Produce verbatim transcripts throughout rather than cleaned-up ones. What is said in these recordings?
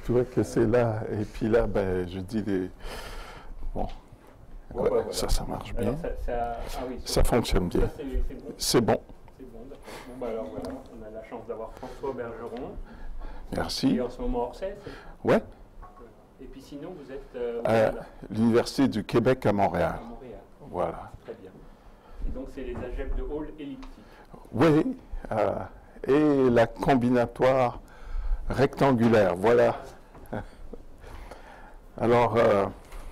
tu vois que c'est là. Et puis là, ben, je dis des... Bon, Bon, ouais, bah, voilà. ça, ça marche bien. Alors, ça, ça, ah oui, Ça fonctionne bien. C'est bon. C'est bon. C'est bon, d'accord. Bon, bah alors voilà, on a la chance d'avoir François Bergeron. Merci. Et en ce moment Orsay. Ouais. Et puis sinon, vous êtes euh, à l'Université du Québec à Montréal. à Montréal. Voilà. Très bien. Et donc, c'est les algèbres de Hall elliptiques. Oui. Euh, et la combinatoire rectangulaire. Voilà. Alors, euh,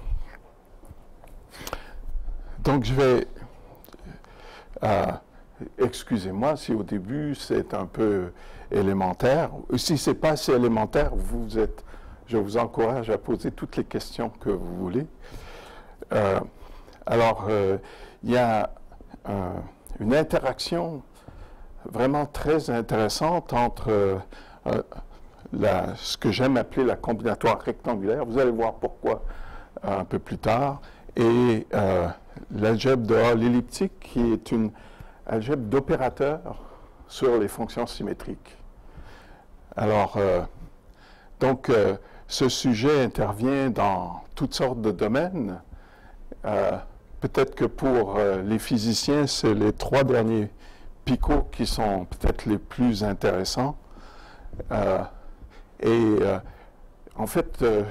donc je vais... Euh, excusez-moi si au début c'est un peu élémentaire. Si ce n'est pas assez élémentaire, vous êtes, je vous encourage à poser toutes les questions que vous voulez. Euh, alors, euh, il y a euh, une interaction vraiment très intéressante entre euh, la, ce que j'aime appeler la combinatoire rectangulaire. Vous allez voir pourquoi euh, un peu plus tard. Et euh, l'algèbre de Hall elliptique, qui est une algèbre d'opérateurs sur les fonctions symétriques. Alors, euh, donc, euh, ce sujet intervient dans toutes sortes de domaines. Euh, peut-être que pour euh, les physiciens, c'est les trois derniers picots qui sont peut-être les plus intéressants. Euh, et euh, en fait, euh,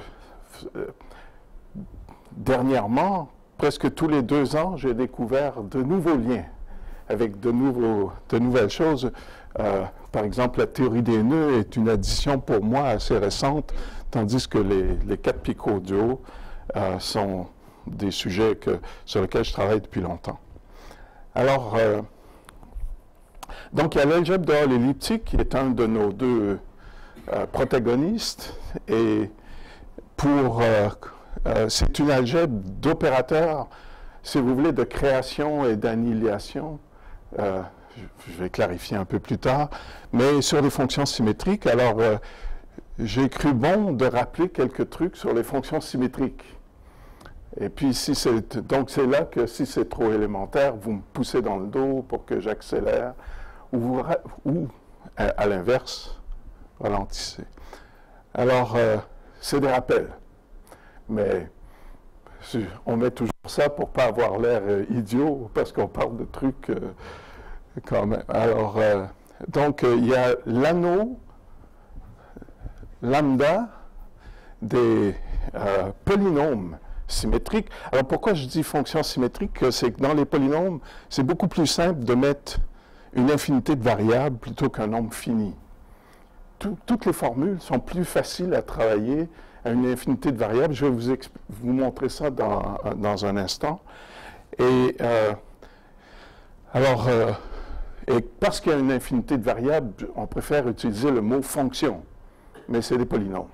dernièrement, presque tous les deux ans, j'ai découvert de nouveaux liens avec de, nouveaux, de nouvelles choses. Euh, par exemple, la théorie des nœuds est une addition pour moi assez récente, tandis que les, les quatre picots du haut euh, sont des sujets que, sur lesquels je travaille depuis longtemps. Alors, euh, donc il y a l'algèbre de Hall elliptique qui est un de nos deux euh, protagonistes, et pour... Euh, Euh, c'est une algèbre d'opérateurs, si vous voulez, de création et d'annihilation. Euh, je, je vais clarifier un peu plus tard. Mais sur les fonctions symétriques, alors euh, j'ai cru bon de rappeler quelques trucs sur les fonctions symétriques. Et puis, si c'est, donc c'est là que si c'est trop élémentaire, vous me poussez dans le dos pour que j'accélère, ou, vous, ou à, à l'inverse, ralentissez. Alors, euh, c'est des rappels. Mais on met toujours ça pour ne pas avoir l'air euh, idiot, parce qu'on parle de trucs euh, quand même. Alors, euh, donc, euh, il y a l'anneau lambda des euh, polynômes symétriques. Alors, pourquoi je dis fonction symétrique? C'est que dans les polynômes, c'est beaucoup plus simple de mettre une infinité de variables plutôt qu'un nombre fini. Tout, toutes les formules sont plus faciles à travailler à une infinité de variables. Je vais vous, vous montrer ça dans, dans un instant. Et euh, alors, euh, et parce qu'il y a une infinité de variables, on préfère utiliser le mot fonction, mais c'est des polynômes.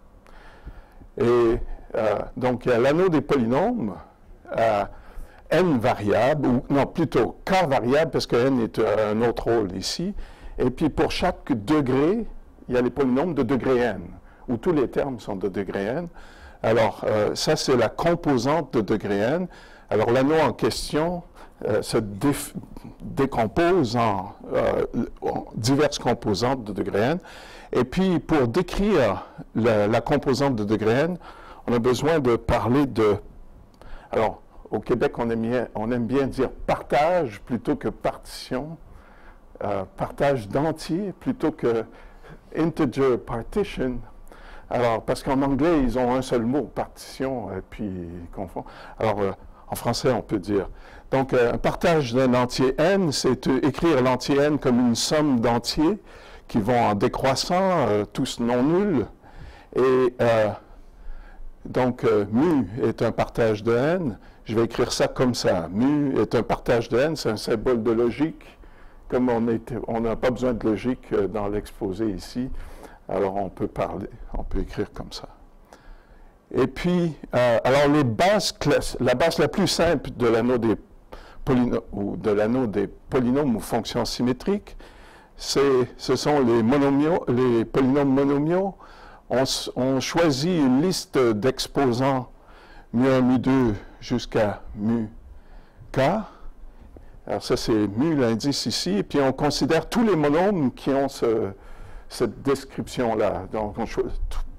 Et euh, donc, il y a l'anneau des polynômes à n variables, ou non, plutôt k variables, parce que n est un autre rôle ici. Et puis, pour chaque degré, il y a les polynômes de degré n, où tous les termes sont de degré n. Alors, euh, ça, c'est la composante de degré n. Alors, l'anneau en question euh, se dé décompose en, euh, en diverses composantes de degré n. Et puis, pour décrire la, la composante de degré n, on a besoin de parler de... Alors, au Québec, on aime bien, on aime bien dire partage plutôt que partition. Euh, partage d'entier plutôt que integer partition. Alors, parce qu'en anglais, ils ont un seul mot, partition, et puis ils confondent. Alors, euh, en français, on peut dire. Donc, euh, un partage d'un entier n, c'est euh, écrire l'entier n comme une somme d'entiers qui vont en décroissant, euh, tous non nuls. Et euh, donc, euh, mu est un partage de n. Je vais écrire ça comme ça. Mu est un partage de n, c'est un symbole de logique. Comme on n'a pas besoin de logique euh, dans l'exposé ici, alors on peut parler, on peut écrire comme ça. Et puis, euh, alors les bases classes, la base la plus simple de l'anneau des polynômes ou de l'anneau des polynômes ou fonctions symétriques, c'est, ce sont les monomiaux, les polynômes monomiaux. On, on choisit une liste d'exposants mu un, mu deux jusqu'à mu k. Alors ça, c'est mu, l'indice ici, et puis on considère tous les monomes qui ont ce, cette description-là. Donc, on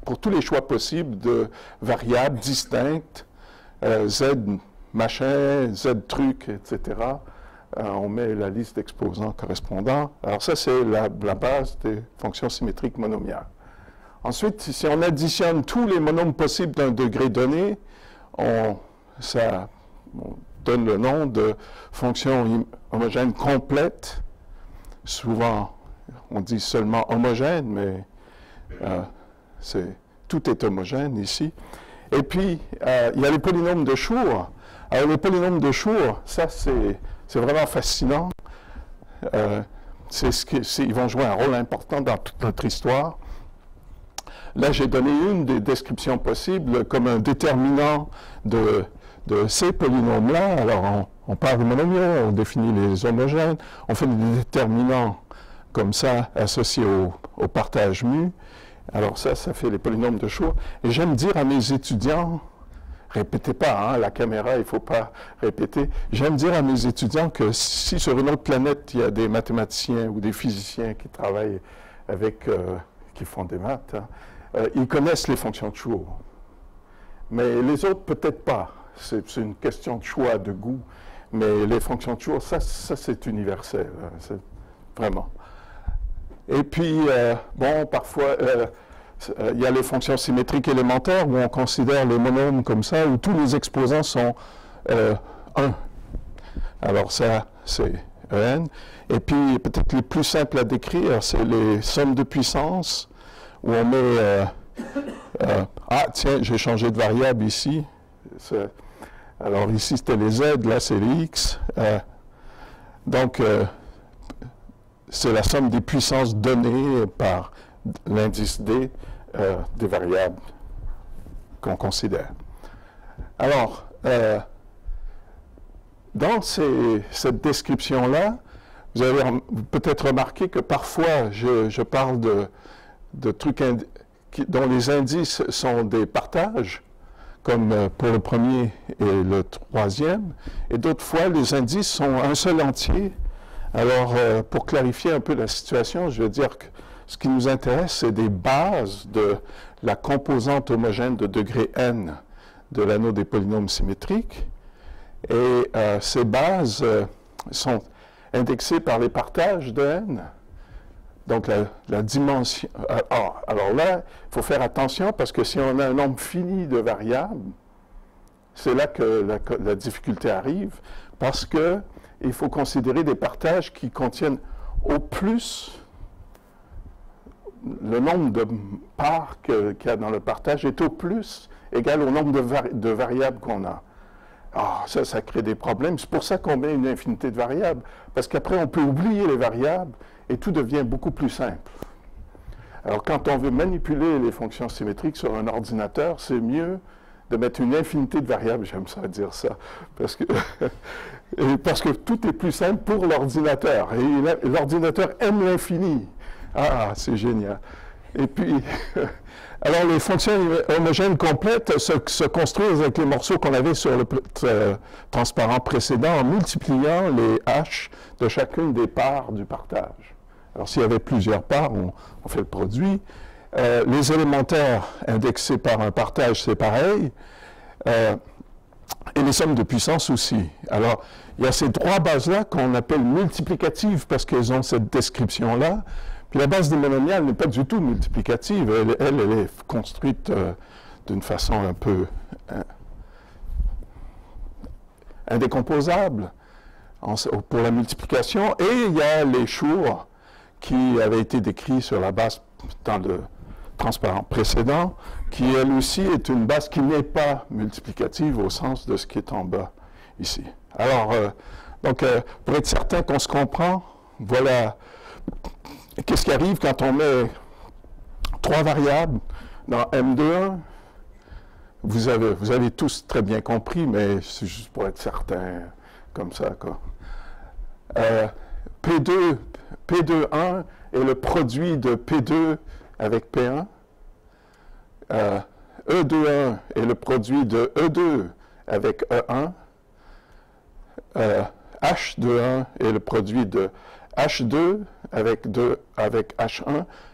pour tous les choix possibles de variables distinctes, euh, Z machin, Z truc, et cetera. Euh, on met la liste d'exposants correspondants. Alors ça, c'est la, la base des fonctions symétriques monomiales. Ensuite, si on additionne tous les monomes possibles d'un degré donné, on, ça on donne le nom de fonction homogène complète. Souvent, on dit seulement homogène, mais euh, c'est, tout est homogène ici. Et puis, euh, il y a les polynômes de Schur. Alors, les polynômes de Schur, ça, c'est, c'est vraiment fascinant. Euh, c'est ce que, c'est, ils vont jouer un rôle important dans toute notre histoire. Là, j'ai donné une des descriptions possibles comme un déterminant de, de ces polynômes-là. Alors, on, on parle des monomiaux, on définit les homogènes, on fait des déterminants comme ça associés au, au partage mu. Alors ça, ça fait les polynômes de Schur. Et j'aime dire à mes étudiants, répétez pas, hein, la caméra, il ne faut pas répéter. J'aime dire à mes étudiants que si sur une autre planète, il y a des mathématiciens ou des physiciens qui travaillent avec, euh, qui font des maths, hein, euh, ils connaissent les fonctions de Schur. Mais les autres, peut-être pas. C'est, c'est une question de choix, de goût. Mais les fonctions de Schur, ça, ça c'est universel. Hein, c'est vraiment. Et puis, euh, bon, parfois, euh, il y a les fonctions symétriques élémentaires où on considère les monomes comme ça, où tous les exposants sont euh, un. Alors ça, c'est E n. Et puis, peut-être les plus simples à décrire, c'est les sommes de puissance, où on met... Euh, euh, ah, tiens, j'ai changé de variable ici. C'est, alors ici, c'était les z, là, c'est les x. Euh, donc... Euh, c'est la somme des puissances données par l'indice D euh, des variables qu'on considère. Alors, euh, dans ces, cette description-là, vous avez peut-être remarqué que parfois, je, je parle de, de trucs qui, dont les indices sont des partages, comme pour le premier et le troisième, et d'autres fois, les indices sont un seul entier. Alors, euh, pour clarifier un peu la situation, je veux dire que ce qui nous intéresse, c'est des bases de la composante homogène de degré n de l'anneau des polynômes symétriques. Et euh, ces bases euh, sont indexées par les partages de n. Donc, la, la dimension... Euh, ah, alors là, il faut faire attention parce que si on a un nombre fini de variables, c'est là que la, la difficulté arrive, parce que il faut considérer des partages qui contiennent au plus le nombre de parts qu'il y a dans le partage est au plus égal au nombre de, vari de variables qu'on a. Ah, ça, ça crée des problèmes. C'est pour ça qu'on met une infinité de variables, parce qu'après, on peut oublier les variables et tout devient beaucoup plus simple. Alors, quand on veut manipuler les fonctions symétriques sur un ordinateur, c'est mieux de mettre une infinité de variables, j'aime ça dire ça, parce que, parce que tout est plus simple pour l'ordinateur. Et l'ordinateur aime l'infini. Ah, c'est génial. Et puis, alors les fonctions homogènes complètes se, se construisent avec les morceaux qu'on avait sur le euh, transparent précédent en multipliant les h de chacune des parts du partage. Alors s'il y avait plusieurs parts, on, on fait le produit. Euh, les élémentaires indexés par un partage, c'est pareil. Euh, et les sommes de puissance aussi. Alors, il y a ces trois bases-là qu'on appelle multiplicatives parce qu'elles ont cette description-là. Puis la base des monomiales n'est pas du tout multiplicative. Elle, elle, elle est construite euh, d'une façon un peu euh, indécomposable en, pour la multiplication. Et il y a les Schur qui avaient été décrits sur la base dans le transparent précédent, qui elle aussi est une base qui n'est pas multiplicative au sens de ce qui est en bas ici. Alors, euh, donc, euh, pour être certain qu'on se comprend, voilà qu'est-ce qui arrive quand on met trois variables dans M deux un. Vous avez, vous avez tous très bien compris, mais c'est juste pour être certain, comme ça, quoi. Euh, P deux, P deux un est le produit de P deux avec P un. Euh, E deux un est le produit de E deux avec E un. Euh, H deux un est le produit de H deux avec, deux, avec H un.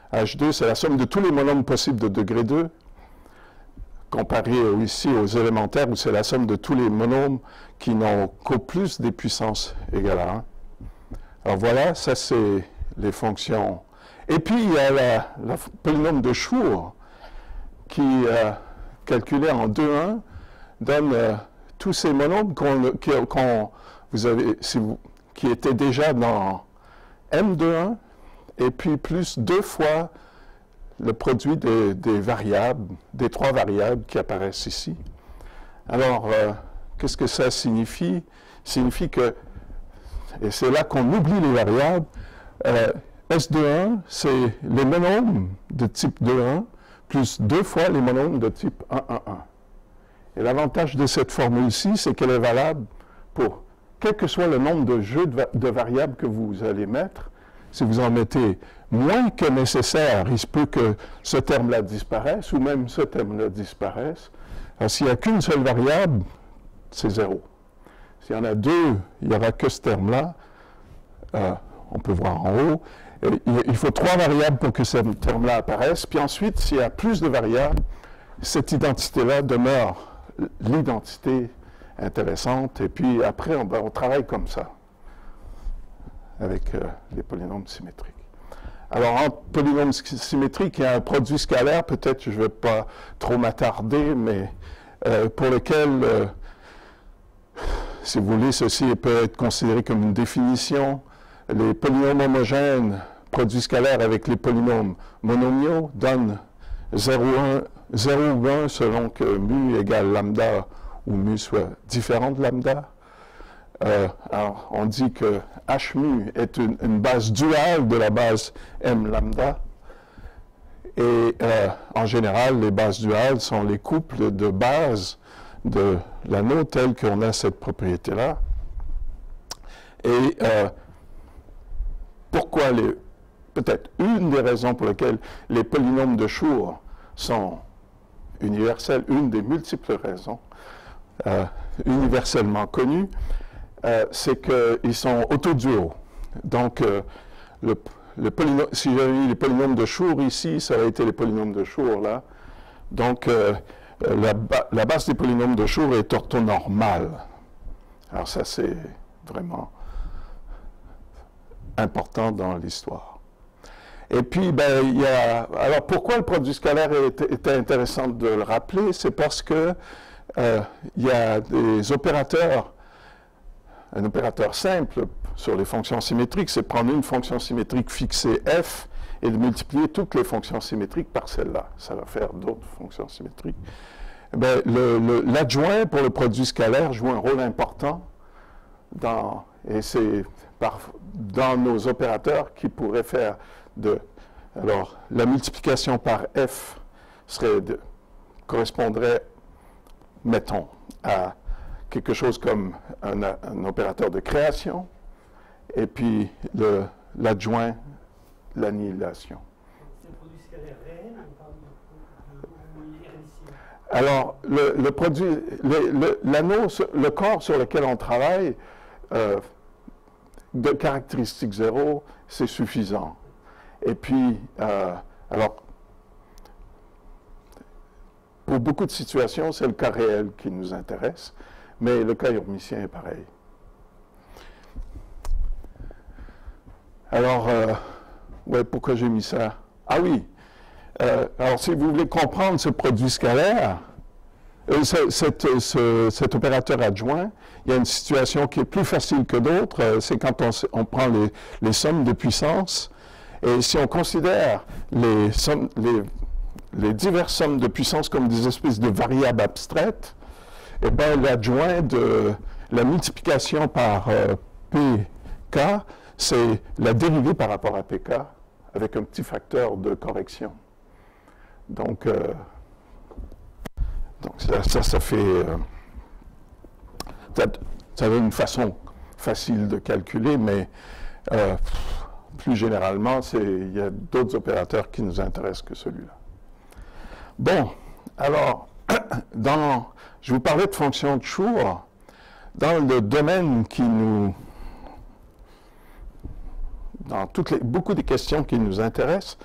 H deux, c'est la somme de tous les monomes possibles de degré deux, comparé ici aux élémentaires, où c'est la somme de tous les monomes qui n'ont qu'au plus des puissances égales à un. Alors voilà, ça c'est les fonctions. Et puis il y a la, la polynôme de Schur, qui, euh, calculé en deux un, donne euh, tous ces monomes qu'on, qu'on, vous avez, si vous, qui étaient déjà dans M deux un, et puis plus deux fois le produit des, des variables, des trois variables qui apparaissent ici. Alors, euh, qu'est-ce que ça signifie? Ça signifie que, et c'est là qu'on oublie les variables, euh, S deux un, c'est les monomes de type deux un, plus deux fois les monomes de type un un un. Et l'avantage de cette formule-ci, c'est qu'elle est valable pour, quel que soit le nombre de jeux de, va de variables que vous allez mettre. Si vous en mettez moins que nécessaire, il se peut que ce terme-là disparaisse, ou même ce terme-là disparaisse. Alors, s'il n'y a qu'une seule variable, c'est zéro. S'il y en a deux, il n'y aura que ce terme-là. Euh, on peut voir en haut. Et il faut trois variables pour que ce terme-là apparaisse. Puis ensuite, s'il y a plus de variables, cette identité-là demeure l'identité intéressante. Et puis après, on, on travaille comme ça, avec euh, les polynômes symétriques. Alors, en polynôme symétrique, il y a un produit scalaire, peut-être je ne vais pas trop m'attarder, mais euh, pour lequel, euh, si vous voulez, ceci peut être considéré comme une définition. Les polynômes homogènes, produits scalaires avec les polynômes monomiaux, donnent zéro ou un selon que mu égale lambda ou mu soit différent de lambda. Euh, alors, on dit que H mu est une, une base duale de la base M lambda. Et euh, en général, les bases duales sont les couples de bases de l'anneau tel qu'on a cette propriété-là. Et euh, pourquoi les... Peut-être une des raisons pour lesquelles les polynômes de Schur sont universels, une des multiples raisons euh, universellement connues, euh, c'est qu'ils sont autoduaux. Donc, euh, le, le polynôme, si j'avais mis les polynômes de Schur ici, ça aurait été les polynômes de Schur là. Donc, euh, la, ba la base des polynômes de Schur est orthonormale. Alors ça, c'est vraiment important dans l'histoire. Et puis, ben, il y a... Alors, pourquoi le produit scalaire était, était intéressant de le rappeler? C'est parce que euh, il y a des opérateurs, un opérateur simple sur les fonctions symétriques, c'est prendre une fonction symétrique fixée f et de multiplier toutes les fonctions symétriques par celle-là. Ça va faire d'autres fonctions symétriques. Ben, l'adjoint pour le produit scalaire joue un rôle important dans... Et c'est dans nos opérateurs qui pourraient faire de... Alors, la multiplication par f serait de, correspondrait, mettons, à quelque chose comme un, un opérateur de création, et puis l'adjoint, l'annihilation. C'est un produit scalaire réel ou irénitien? Alors, le, le produit, l'anneau, le, le corps sur lequel on travaille, euh, de caractéristique zéro, c'est suffisant. Et puis, euh, alors, pour beaucoup de situations, c'est le cas réel qui nous intéresse, mais le cas hermitien est pareil. Alors, euh, ouais, pourquoi j'ai mis ça? Ah oui, euh, alors si vous voulez comprendre ce produit scalaire, euh, ce, cette, ce, cet opérateur adjoint, il y a une situation qui est plus facile que d'autres, euh, c'est quand on, on prend les, les sommes de puissance. Et si on considère les, sommes, les, les diverses sommes de puissance comme des espèces de variables abstraites, eh bien, l'adjoint de la multiplication par euh, P K, c'est la dérivée par rapport à P K avec un petit facteur de correction. Donc, euh, donc ça, ça, ça fait... Euh, ça, ça donne une façon facile de calculer, mais... Euh, plus généralement, il y a d'autres opérateurs qui nous intéressent que celui-là. Bon, alors, dans, je vous parlais de fonctions de Schur. Dans le domaine qui nous... Dans toutes les, beaucoup des questions qui nous intéressent,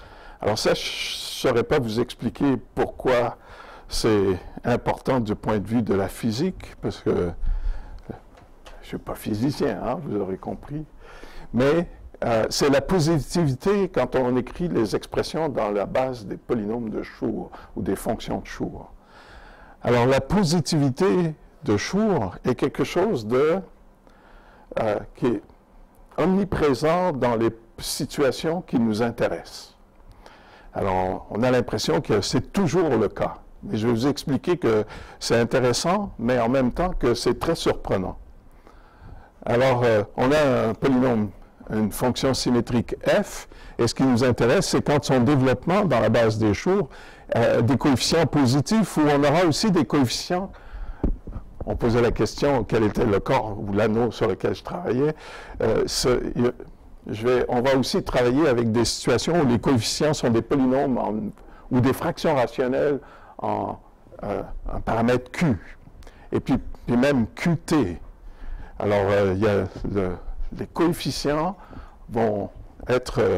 Alors ça, je ne saurais pas vous expliquer pourquoi c'est important du point de vue de la physique, parce que je ne suis pas physicien, hein, vous aurez compris. Mais euh, c'est la positivité quand on écrit les expressions dans la base des polynômes de Schur ou des fonctions de Schur. Alors la positivité de Schur est quelque chose de, euh, qui est omniprésent dans les situations qui nous intéressent. Alors, on a l'impression que c'est toujours le cas. Mais je vais vous expliquer que c'est intéressant, mais en même temps que c'est très surprenant. Alors, euh, on a un polynôme, une fonction symétrique f, et ce qui nous intéresse, c'est quand son développement dans la base des Schur, euh, des coefficients positifs, où on aura aussi des coefficients. On posait la question, quel était le corps ou l'anneau sur lequel je travaillais. Euh, ce, je vais, on va aussi travailler avec des situations où les coefficients sont des polynômes en, ou des fractions rationnelles en euh, un paramètre Q, et puis, puis même Q T. Alors, euh, il y a le, les coefficients vont être euh,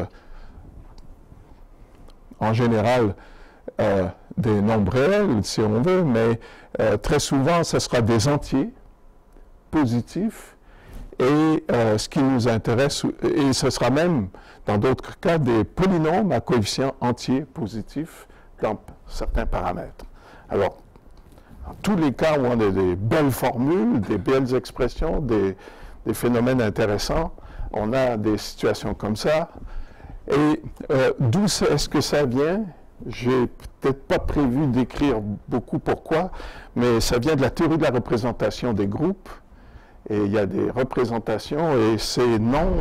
en général euh, des nombres réels, si on veut, mais euh, très souvent, ce sera des entiers positifs. Et euh, ce qui nous intéresse, et ce sera même, dans d'autres cas, des polynômes à coefficients entiers positifs dans certains paramètres. Alors, dans tous les cas où on a des belles formules, des belles expressions, des, des phénomènes intéressants, on a des situations comme ça. Et euh, d'où est-ce que ça vient? J'ai peut-être pas prévu d'écrire beaucoup pourquoi, mais ça vient de la théorie de la représentation des groupes. Et il y a des représentations, et ces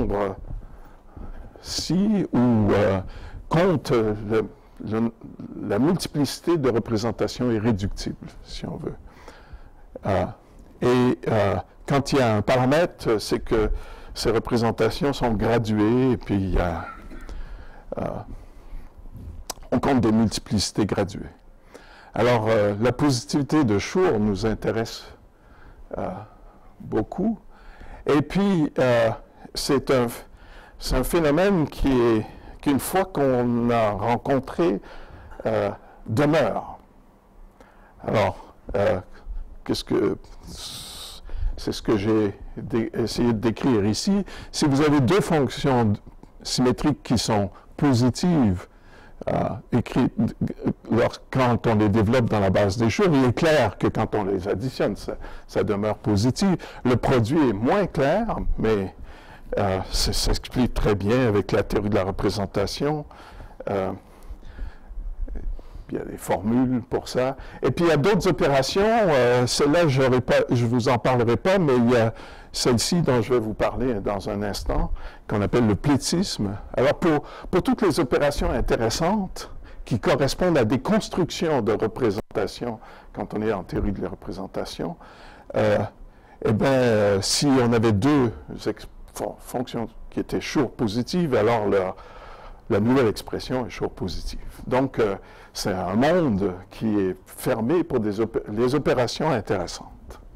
nombres-ci où euh, comptent le, le, la multiplicité de représentations irréductibles, si on veut. Euh, et euh, quand il y a un paramètre, c'est que ces représentations sont graduées, et puis il y a, euh, on compte des multiplicités graduées. Alors, euh, la positivité de Schur nous intéresse euh, beaucoup. Et puis, euh, c'est un, un phénomène qui est, qu'une fois qu'on a rencontré, euh, demeure. Alors, euh, qu'est-ce que... C'est ce que j'ai essayé de décrire ici. Si vous avez deux fonctions symétriques qui sont positives, euh, écrites quand on les développe dans la base des Schur, il est clair que quand on les additionne, ça, ça demeure positif. Le produit est moins clair, mais euh, ça s'explique très bien avec la théorie de la représentation. Euh, il y a des formules pour ça. Et puis il y a d'autres opérations, euh, celle-là je ne vous en parlerai pas, mais il y a celle-ci dont je vais vous parler dans un instant, qu'on appelle le plétisme. Alors pour, pour toutes les opérations intéressantes qui correspondent à des constructions de représentation, quand on est en théorie de la représentation, euh, eh bien, euh, si on avait deux fonctions qui étaient Schur positives, alors leur, la nouvelle expression est Schur positive. Donc, euh, c'est un monde qui est fermé pour des opé les opérations intéressantes.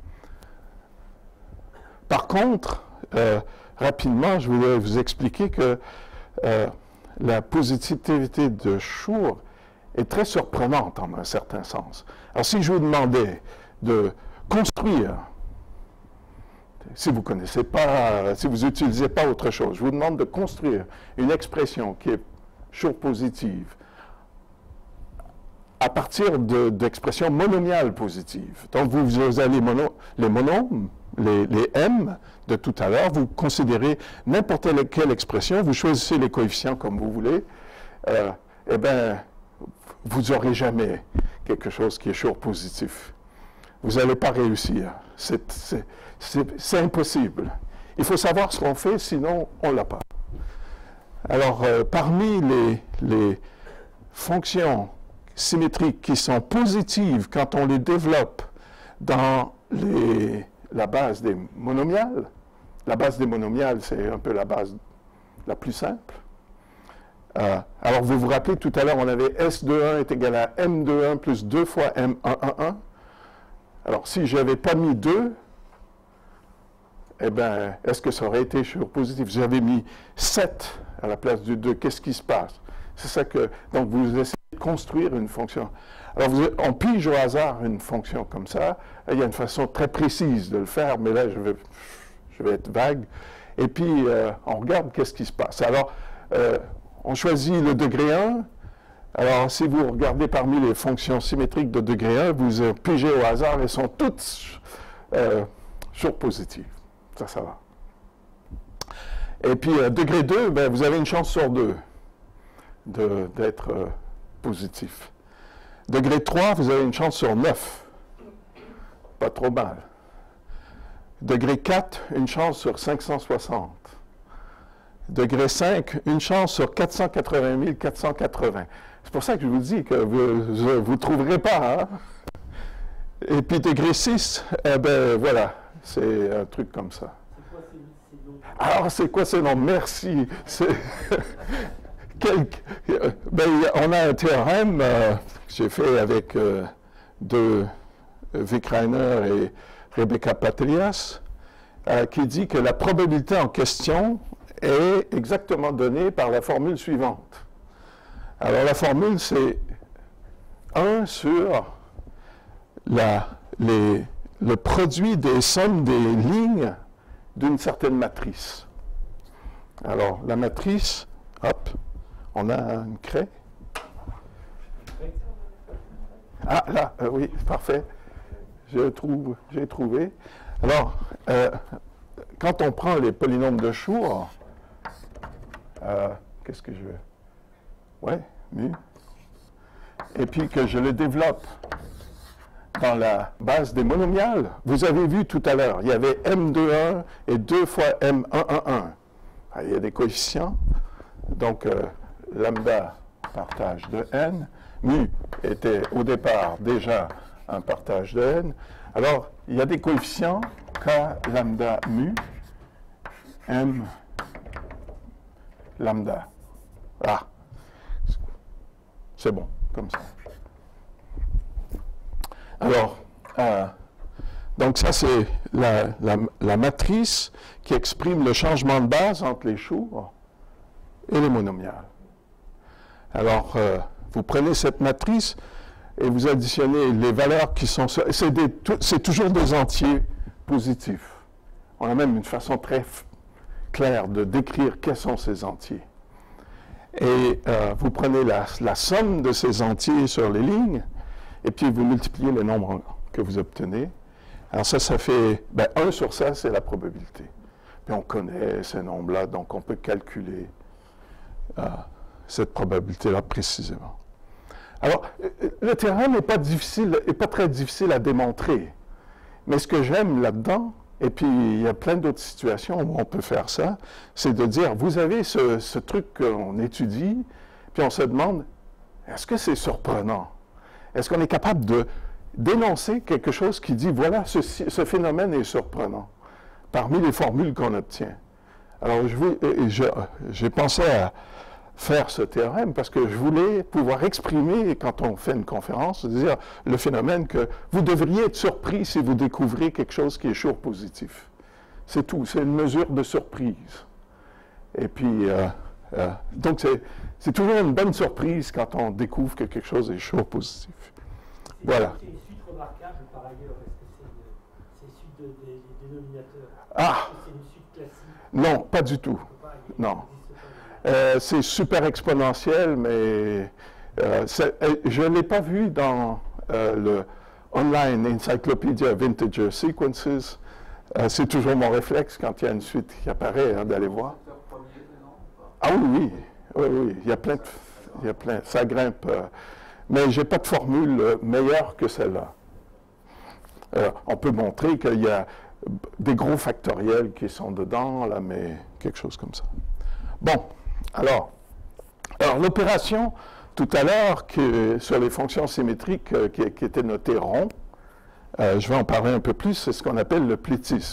Par contre, euh, rapidement, je voulais vous expliquer que euh, la positivité de Schur est très surprenante en un certain sens. Alors, si je vous demandais de construire, si vous ne connaissez pas, si vous n'utilisez pas autre chose, je vous demande de construire une expression qui est Schur positive à partir d'expressions monomiales positives. Donc, vous, vous avez mono, les monomes, les, les M de tout à l'heure, vous considérez n'importe quelle expression, vous choisissez les coefficients comme vous voulez, euh, eh bien, vous n'aurez jamais quelque chose qui est Schur positif. Vous n'allez pas réussir. C'est impossible. Il faut savoir ce qu'on fait, sinon on ne l'a pas. Alors, euh, parmi les, les fonctions symétriques qui sont positives quand on les développe dans les, la base des monomiales, la base des monomiales, c'est un peu la base la plus simple. Euh, alors, vous vous rappelez, tout à l'heure, on avait S deux un est égal à M deux un plus deux fois M un un un. Alors, si je n'avais pas mis deux, eh bien, est-ce que ça aurait été Schur positif? J'avais mis sept à la place du deux. Qu'est-ce qui se passe? C'est ça que... Donc, vous essayez de construire une fonction. Alors, vous, on pige au hasard une fonction comme ça. Il y a une façon très précise de le faire, mais là, je vais, je vais être vague. Et puis, euh, on regarde qu'est-ce qui se passe. Alors, euh, on choisit le degré un. Alors, si vous regardez parmi les fonctions symétriques de degré un, vous euh, pigez au hasard, elles sont toutes euh, surpositives. Ça, ça va. Et puis, euh, degré deux, ben, vous avez une chance sur deux d'être euh, positif. Degré trois, vous avez une chance sur neuf. Pas trop mal. Degré quatre, une chance sur cinq cent soixante. Degré cinq, une chance sur quatre cent quatre-vingt mille quatre cent quatre-vingts. C'est pour ça que je vous dis que vous ne trouverez pas. Hein? Et puis degré six, eh ben voilà, c'est un truc comme ça. Alors, c'est quoi ces noms? Merci. Quelque, ben, on a un théorème euh, que j'ai fait avec euh, deux, Vic Reiner et Rebecca Patrias, euh, qui dit que la probabilité en question est exactement donnée par la formule suivante. Alors, la formule, c'est un sur la, les, le produit des sommes des lignes d'une certaine matrice. Alors, la matrice, hop, on a une craie. Ah, là, euh, oui, parfait. Je trouve, j'ai trouvé. Alors, euh, quand on prend les polynômes de Schur, euh, qu'est-ce que je veux? Ouais, mu. Et puis que je le développe dans la base des monomiales. Vous avez vu tout à l'heure, il y avait M deux un et deux fois M un un un. Ah, il y a des coefficients. Donc, euh, lambda partage de n. Mu était au départ déjà un partage de n. Alors, il y a des coefficients K lambda mu, M lambda. Ah, c'est bon, comme ça. Alors, euh, donc ça c'est la, la, la matrice qui exprime le changement de base entre les Schur et les monomiales. Alors, euh, vous prenez cette matrice et vous additionnez les valeurs qui sont... C'est toujours des entiers positifs. On a même une façon très claire de décrire quels sont ces entiers. Et euh, vous prenez la, la somme de ces entiers sur les lignes, et puis vous multipliez le nombre que vous obtenez. Alors ça, ça fait... Ben, un sur ça, c'est la probabilité. Puis on connaît ces nombres-là, donc on peut calculer euh, cette probabilité-là précisément. Alors, le théorème n'est pas difficile, n'est pas très difficile à démontrer. Mais ce que j'aime là-dedans, et puis il y a plein d'autres situations où on peut faire ça, c'est de dire, vous avez ce, ce truc qu'on étudie, puis on se demande, est-ce que c'est surprenant? Est-ce qu'on est capable de dénoncer quelque chose qui dit, voilà, ce, ce phénomène est surprenant, parmi les formules qu'on obtient? Alors, j'ai pensé à faire ce théorème parce que je voulais pouvoir exprimer, quand on fait une conférence, dire le phénomène que vous devriez être surpris si vous découvrez quelque chose qui est Schur positif. C'est tout, c'est une mesure de surprise. Et puis, euh, euh, donc c'est toujours une bonne surprise quand on découvre que quelque chose est Schur positif. Voilà. C'est une suite remarquable par ailleurs, est-ce que c'est une suite de, de, des dénominateurs? Ah! C'est une suite classique? Non, pas du tout. Non. Euh, c'est super exponentiel, mais euh, je ne l'ai pas vu dans euh, le Online Encyclopedia of Integer Sequences. Euh, c'est toujours mon réflexe quand il y a une suite qui apparaît, hein, d'aller voir. Ah oui, oui, oui, oui, il y a plein, de, il y a plein, ça grimpe. Euh, mais je n'ai pas de formule meilleure que celle-là. Euh, on peut montrer qu'il y a des gros factoriels qui sont dedans, là, mais quelque chose comme ça. Bon. Alors, alors l'opération, tout à l'heure, sur les fonctions symétriques euh, qui, qui était notée rond, euh, je vais en parler un peu plus, c'est ce qu'on appelle le plétisme.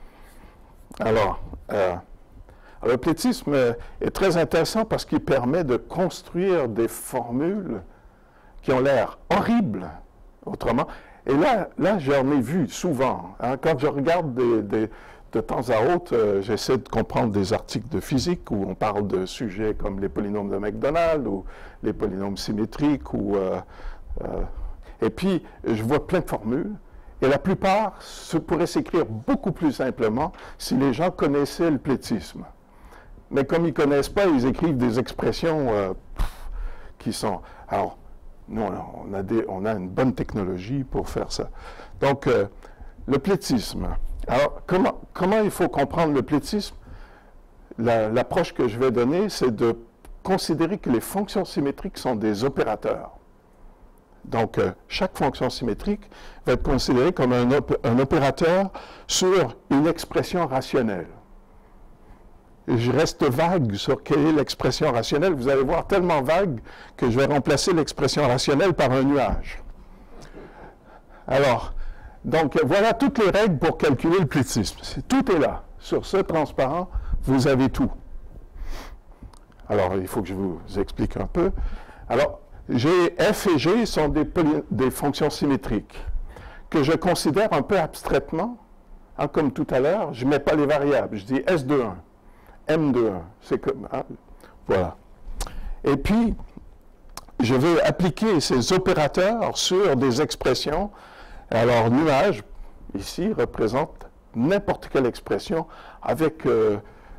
Alors, euh, le plétisme est très intéressant parce qu'il permet de construire des formules qui ont l'air horribles, autrement. Et là, là j'en ai vu souvent. Hein, quand je regarde des, des, de temps à autre, euh, j'essaie de comprendre des articles de physique où on parle de sujets comme les polynômes de McDonald ou les polynômes symétriques. Ou, euh, euh, et puis, je vois plein de formules. Et la plupart se pourraient s'écrire beaucoup plus simplement si les gens connaissaient le plétisme. Mais comme ils ne connaissent pas, ils écrivent des expressions euh, pff, qui sont... Alors, nous, on a, des, on a une bonne technologie pour faire ça. Donc, euh, le plétisme. Alors, comment, comment il faut comprendre le plétisme? La, l'approche que je vais donner, c'est de considérer que les fonctions symétriques sont des opérateurs. Donc, euh, chaque fonction symétrique va être considérée comme un, op un opérateur sur une expression rationnelle. Et je reste vague sur quelle est l'expression rationnelle. Vous allez voir tellement vague que je vais remplacer l'expression rationnelle par un nuage. Alors, donc voilà toutes les règles pour calculer le plétisme. Tout est là. Sur ce transparent, vous avez tout. Alors, il faut que je vous explique un peu. Alors, G, F et G sont des, des fonctions symétriques que je considère un peu abstraitement. Hein, comme tout à l'heure, je ne mets pas les variables. Je dis S de un. M de un, c'est comme, hein, voilà. Et puis, je veux appliquer ces opérateurs sur des expressions. Alors, nuage, ici, représente n'importe quelle expression avec euh,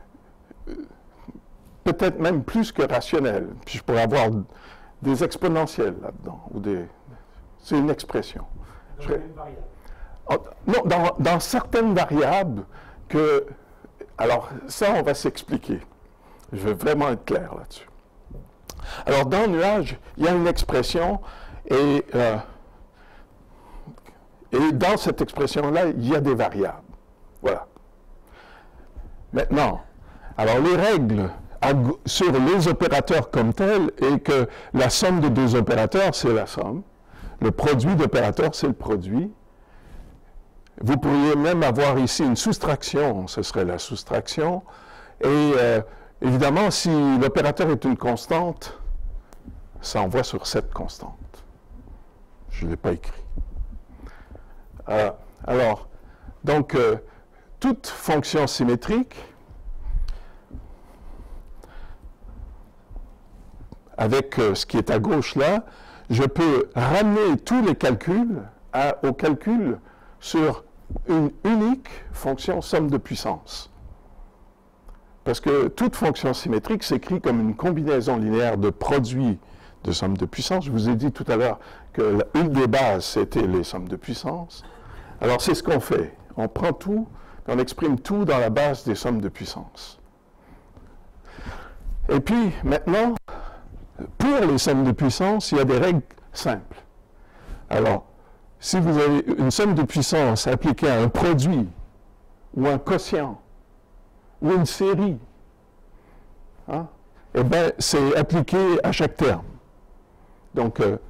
peut-être même plus que rationnel. Puis je pourrais avoir des exponentielles là-dedans. Ou des, c'est une expression. Dans je, les mêmes variables. Oh, non, dans, dans certaines variables que... Alors, ça, on va s'expliquer. Je veux vraiment être clair là-dessus. Alors, dans le nuage, il y a une expression et, euh, et dans cette expression-là, il y a des variables. Voilà. Maintenant, alors les règles à, sur les opérateurs comme tels est que la somme de deux opérateurs, c'est la somme. Le produit d'opérateurs, c'est le produit. Vous pourriez même avoir ici une soustraction, ce serait la soustraction. Et euh, évidemment, si l'opérateur est une constante, ça envoie sur cette constante. Je ne l'ai pas écrit. Euh, alors, donc, euh, toute fonction symétrique, avec euh, ce qui est à gauche là, je peux ramener tous les calculs à, au calcul sur une unique fonction somme de puissance. Parce que toute fonction symétrique s'écrit comme une combinaison linéaire de produits de somme de puissance. Je vous ai dit tout à l'heure que une des bases, c'était les sommes de puissance. Alors, c'est ce qu'on fait. On prend tout, et on exprime tout dans la base des sommes de puissance. Et puis, maintenant, pour les sommes de puissance, il y a des règles simples. Alors, si vous avez une somme de puissance appliquée à un produit, ou un quotient, ou une série, hein, eh bien, c'est appliqué à chaque terme. Donc, euh,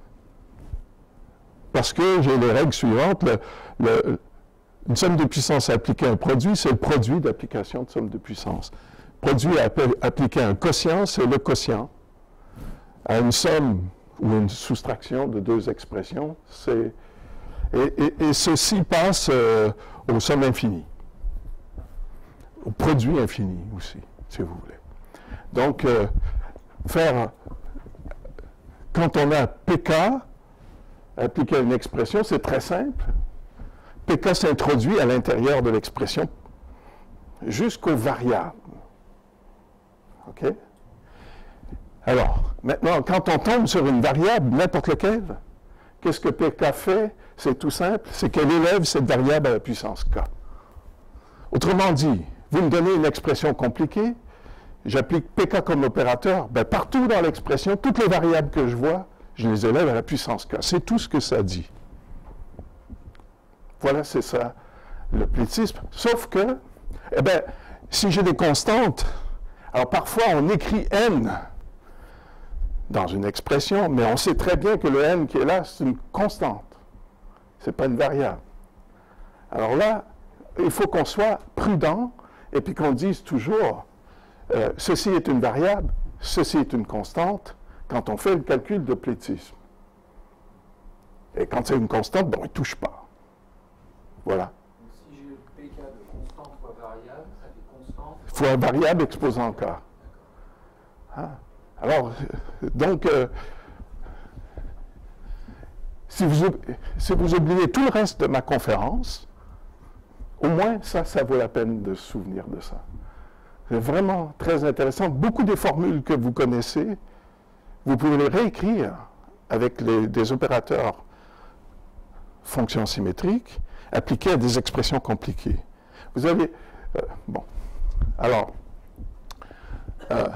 parce que j'ai les règles suivantes, le, le, une somme de puissance appliquée à un produit, c'est le produit d'application de somme de puissance. Produit appliqué à un quotient, c'est le quotient. À une somme ou une soustraction de deux expressions, c'est... Et, et, et ceci passe euh, aux sommes infinies, au produit infini aussi, si vous voulez. Donc, euh, faire, quand on a P K, appliqué à une expression, c'est très simple. P K s'introduit à l'intérieur de l'expression jusqu'aux variables. OK? Alors, maintenant, quand on tombe sur une variable, n'importe laquelle, qu'est-ce que P K fait? C'est tout simple, c'est qu'elle élève cette variable à la puissance K. Autrement dit, vous me donnez une expression compliquée, j'applique P K comme opérateur, ben partout dans l'expression, toutes les variables que je vois, je les élève à la puissance K. C'est tout ce que ça dit. Voilà, c'est ça, le plétisme. Sauf que, eh bien, si j'ai des constantes, alors parfois on écrit n dans une expression, mais on sait très bien que le n qui est là, c'est une constante. Ce n'est pas une variable. Alors là, il faut qu'on soit prudent et puis qu'on dise toujours, euh, ceci est une variable, ceci est une constante, quand on fait le calcul de plétisme. Et quand c'est une constante, bon, il ne touche pas. Voilà. Si j'ai P K P K de constante fois variable, ça fait constante fois variable exposant K. Ah. Alors, donc, euh, si, vous, si vous oubliez tout le reste de ma conférence, au moins ça, ça vaut la peine de se souvenir de ça. C'est vraiment très intéressant. Beaucoup des formules que vous connaissez, vous pouvez les réécrire avec les, des opérateurs fonctions symétriques appliqués à des expressions compliquées. Vous avez... Euh, bon. Alors... Euh,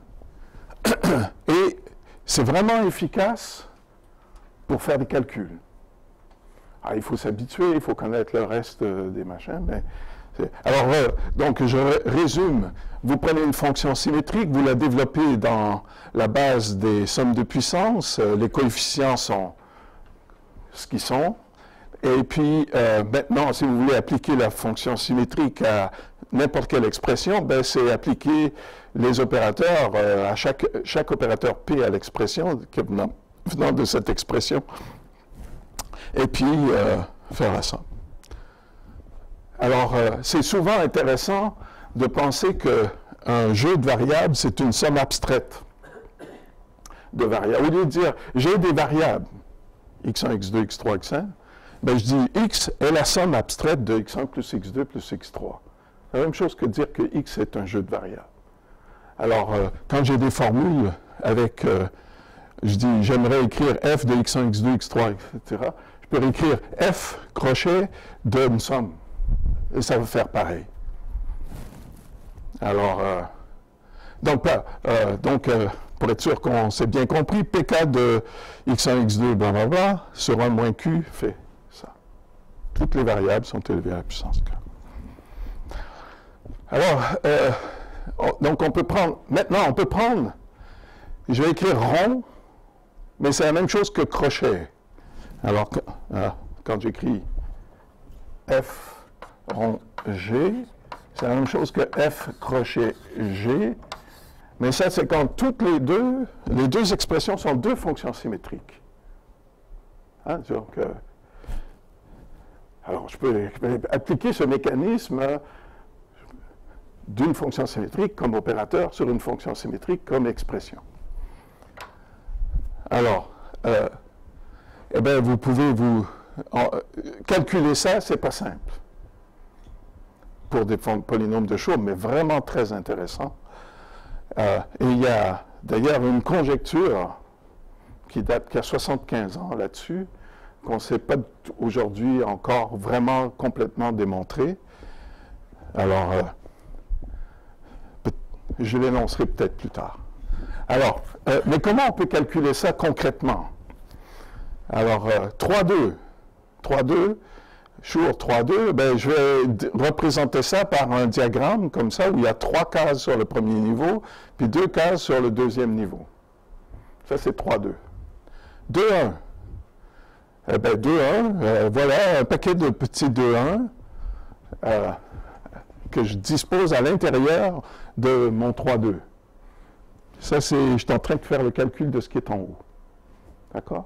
et c'est vraiment efficace pour faire des calculs. Alors, il faut s'habituer, il faut connaître le reste euh, des machins. Mais alors, euh, donc, je résume. Vous prenez une fonction symétrique, vous la développez dans la base des sommes de puissance. Euh, les coefficients sont ce qu'ils sont. Et puis, euh, maintenant, si vous voulez appliquer la fonction symétrique à n'importe quelle expression, ben, c'est appliquer les opérateurs, euh, à chaque, chaque opérateur P à l'expression, venant, venant de cette expression, et puis euh, faire la somme. Alors, euh, c'est souvent intéressant de penser qu'un jeu de variables, c'est une somme abstraite de variables. Au lieu de dire, j'ai des variables, x un, x deux, x trois, x un, ben, je dis x est la somme abstraite de x un plus x deux plus x trois. C'est la même chose que dire que x est un jeu de variables. Alors, euh, quand j'ai des formules avec, euh, je dis, j'aimerais écrire f de x un, x deux, x trois, et cetera, je peux écrire f crochet d'une somme. Et ça va faire pareil. Alors, euh, donc, euh, donc euh, pour être sûr qu'on s'est bien compris, P K de x un, x deux, blablabla, sur un moins Q fait ça. Toutes les variables sont élevées à la puissance K. Alors, euh, donc on peut prendre, maintenant on peut prendre, je vais écrire rond, mais c'est la même chose que crochet. Alors, quand, quand j'écris f rond G, c'est la même chose que f crochet G, mais ça c'est quand toutes les deux, les deux expressions sont deux fonctions symétriques. Hein, donc, euh, alors je peux appliquer ce mécanisme d'une fonction symétrique comme opérateur sur une fonction symétrique comme expression. Alors, euh, eh bien, vous pouvez vous en, calculer ça, c'est pas simple pour des polynômes de Chaume, mais vraiment très intéressant. Euh, et il y a d'ailleurs une conjecture qui date qui a soixante-quinze ans là-dessus, qu'on ne sait pas aujourd'hui encore vraiment complètement démontrer. Alors, euh, je l'énoncerai peut-être plus tard. Alors, euh, mais comment on peut calculer ça concrètement? Alors, euh, trois deux. trois deux, jour trois deux, ben, je vais représenter ça par un diagramme comme ça, où il y a trois cases sur le premier niveau, puis deux cases sur le deuxième niveau. Ça, c'est trois deux. deux un. Eh bien, deux un, euh, voilà un paquet de petits deux un euh, que je dispose à l'intérieur de mon trois deux. Ça, c'est, je suis en train de faire le calcul de ce qui est en haut. D'accord?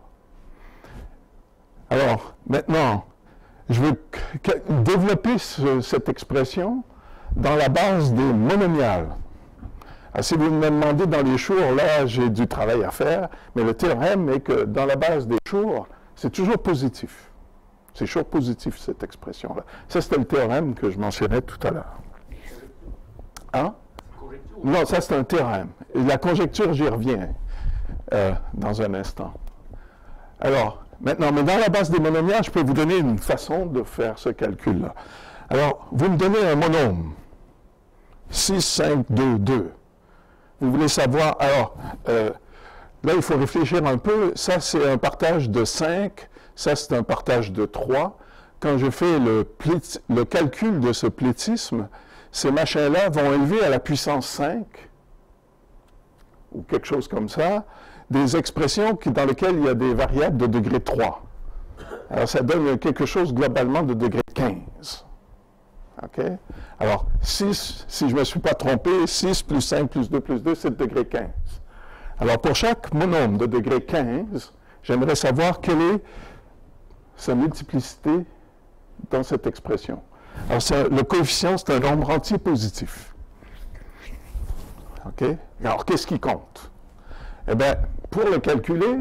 Alors, maintenant, je veux développer ce, cette expression dans la base des monomiales. Alors, si vous me demandez dans les Schur, là, j'ai du travail à faire, mais le théorème est que dans la base des Schur, c'est toujours positif. C'est toujours positif, cette expression-là. Ça, c'était le théorème que je mentionnais tout à l'heure. Hein? Non, ça, c'est un théorème. Et la conjecture, j'y reviens euh, dans un instant. Alors, maintenant, mais dans la base des monomiales, je peux vous donner une façon de faire ce calcul-là. Alors, vous me donnez un monôme. six, cinq, deux, deux. Vous voulez savoir... Alors, euh, là, il faut réfléchir un peu. Ça, c'est un partage de cinq. Ça, c'est un partage de trois. Quand je fais le, le calcul de ce plétisme, ces machins-là vont élever à la puissance cinq, ou quelque chose comme ça, des expressions qui, dans lesquelles il y a des variables de degré trois. Alors, ça donne quelque chose globalement de degré quinze. OK? Alors, six, si je ne me suis pas trompé, six plus cinq plus deux plus deux, c'est de degré quinze. Alors, pour chaque monôme de degré quinze, j'aimerais savoir quelle est sa multiplicité dans cette expression. Alors, le coefficient, c'est un nombre entier positif. OK? Alors, qu'est-ce qui compte? Eh bien, pour le calculer,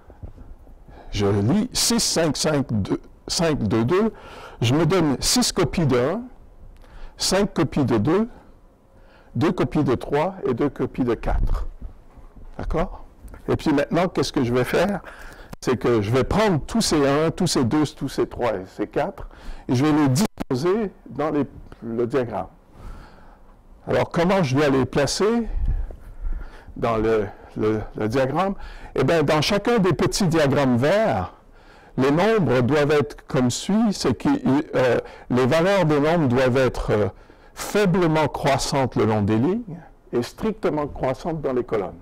je lis six, cinq, cinq, deux, cinq, deux, deux. Je me donne six copies de un, cinq copies de deux, deux copies de trois et deux copies de quatre. D'accord? Et puis maintenant, qu'est-ce que je vais faire? C'est que je vais prendre tous ces un, tous ces deux, tous ces trois et ces quatre, et je vais les disposer dans les, le diagramme. Alors, comment je dois les placer dans le, le, le diagramme? Eh bien, dans chacun des petits diagrammes verts, les nombres doivent être comme suit, c'est que euh, les valeurs des nombres doivent être euh, faiblement croissantes le long des lignes et strictement croissantes dans les colonnes.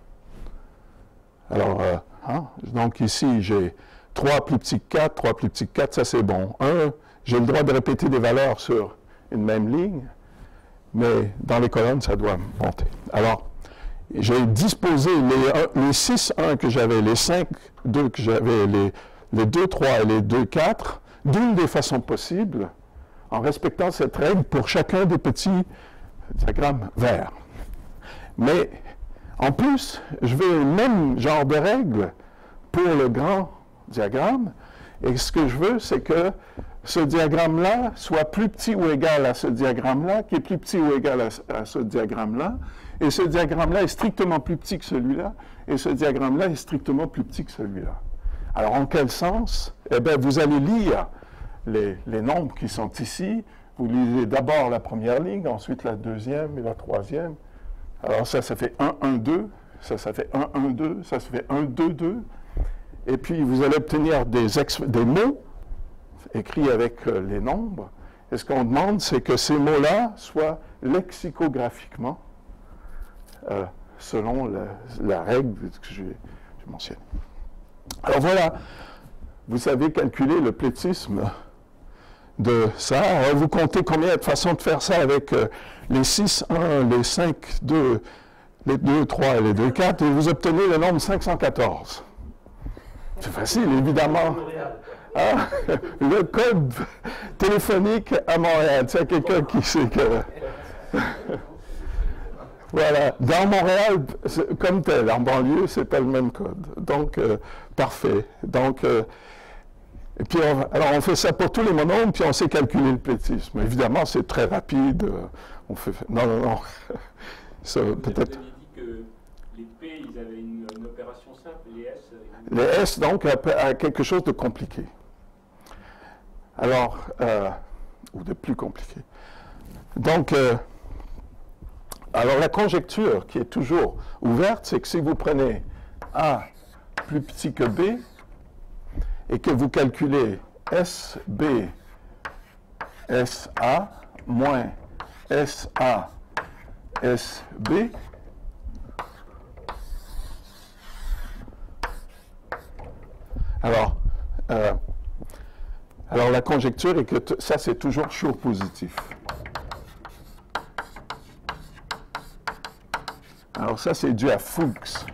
Alors, euh, hein, donc ici, j'ai trois plus petit que quatre, trois plus petit que quatre, ça c'est bon. un, j'ai le droit de répéter des valeurs sur une même ligne, mais dans les colonnes, ça doit monter. Alors, j'ai disposé les, les six un que j'avais, les cinq deux que j'avais, les, les deux trois et les deux quatre, d'une des façons possibles, en respectant cette règle pour chacun des petits diagrammes verts. Mais, en plus, je veux le même genre de règle pour le grand diagramme, et ce que je veux, c'est que ce diagramme-là soit plus petit ou égal à ce diagramme-là, qui est plus petit ou égal à, à ce diagramme-là, et ce diagramme-là est strictement plus petit que celui-là, et ce diagramme-là est strictement plus petit que celui-là. Alors, en quel sens? Eh bien, vous allez lire les, les nombres qui sont ici. Vous lisez d'abord la première ligne, ensuite la deuxième et la troisième. Alors, ça, ça fait un, un, deux. Ça, ça fait un, un, deux. Ça, ça fait un, deux, deux. Et puis, vous allez obtenir des, ex des mots écrits avec euh, les nombres. Et ce qu'on demande, c'est que ces mots-là soient lexicographiquement euh, selon la, la règle que j'ai mentionnée. Alors voilà, vous savez calculer le plétisme de ça. Alors, vous comptez combien il y a de façons de faire ça avec euh, les six, un, les cinq, deux, les deux, trois et les deux, quatre, et vous obtenez le nombre cinq cent quatorze. C'est facile, évidemment. Ah, le code téléphonique à Montréal. C'est quelqu'un qui sait que... Voilà. Dans Montréal, comme tel, en banlieue, c'est pas le même code. Donc, euh, parfait. Donc, euh, et puis, on, alors on fait ça pour tous les monombres, puis on sait calculer le plétisme. Évidemment, c'est très rapide. Euh, on fait, non, non, non. Ça, peut-être... Les P, ils avaient une, une opération simple, les S... Les S, donc, a, a quelque chose de compliqué. Alors, euh, ou de plus compliqué. Donc, euh, alors la conjecture qui est toujours ouverte, c'est que si vous prenez A plus petit que B, et que vous calculez S B, S A, moins S A, S B, Alors, euh, alors la conjecture est que ça, c'est toujours chaud positif. Alors ça, c'est dû à Fuchs.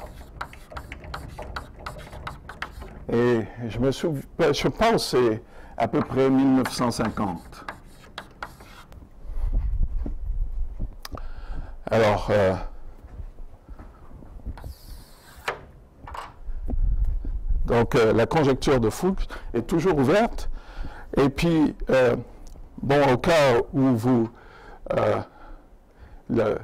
Et je me souviens, je pense que c'est à peu près mille neuf cent cinquante. Alors, euh, donc euh, la conjecture de Fuchs est toujours ouverte. Et puis, euh, bon, au cas où vous, euh, le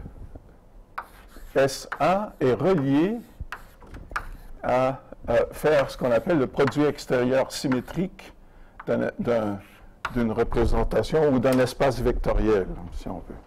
S A est relié à euh, faire ce qu'on appelle le produit extérieur symétrique d'une représentation ou d'un espace vectoriel, si on veut.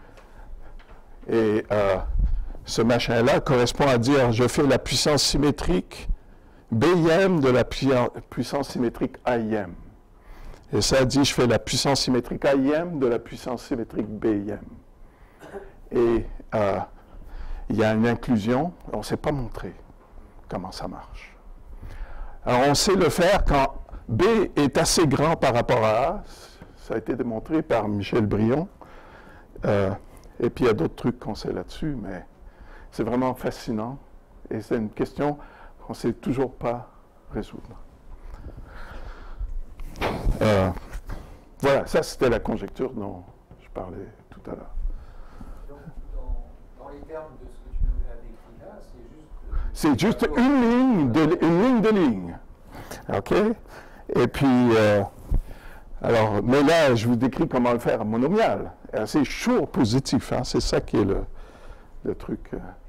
Et euh, ce machin-là correspond à dire, je fais la puissance symétrique B I M de la puissance symétrique A I M. Et ça dit, je fais la puissance symétrique A I M de la puissance symétrique B I M. Et euh, il y a une inclusion, on ne sait pas montrer comment ça marche. Alors, on sait le faire quand B est assez grand par rapport à A. Ça a été démontré par Michel Brion. Euh, et puis, il y a d'autres trucs qu'on sait là-dessus, mais c'est vraiment fascinant. Et c'est une question qu'on ne sait toujours pas résoudre. Euh, Voilà, ça c'était la conjecture dont je parlais tout à l'heure. Donc, dans, dans les termes de ce que tu nous as décrit là, C'est c'est juste... juste une ligne de, une ligne de ligne. OK? Et puis, euh, alors, mais là, je vous décris comment le faire monomial. C'est chaud positif, hein? C'est ça qui est le, le truc.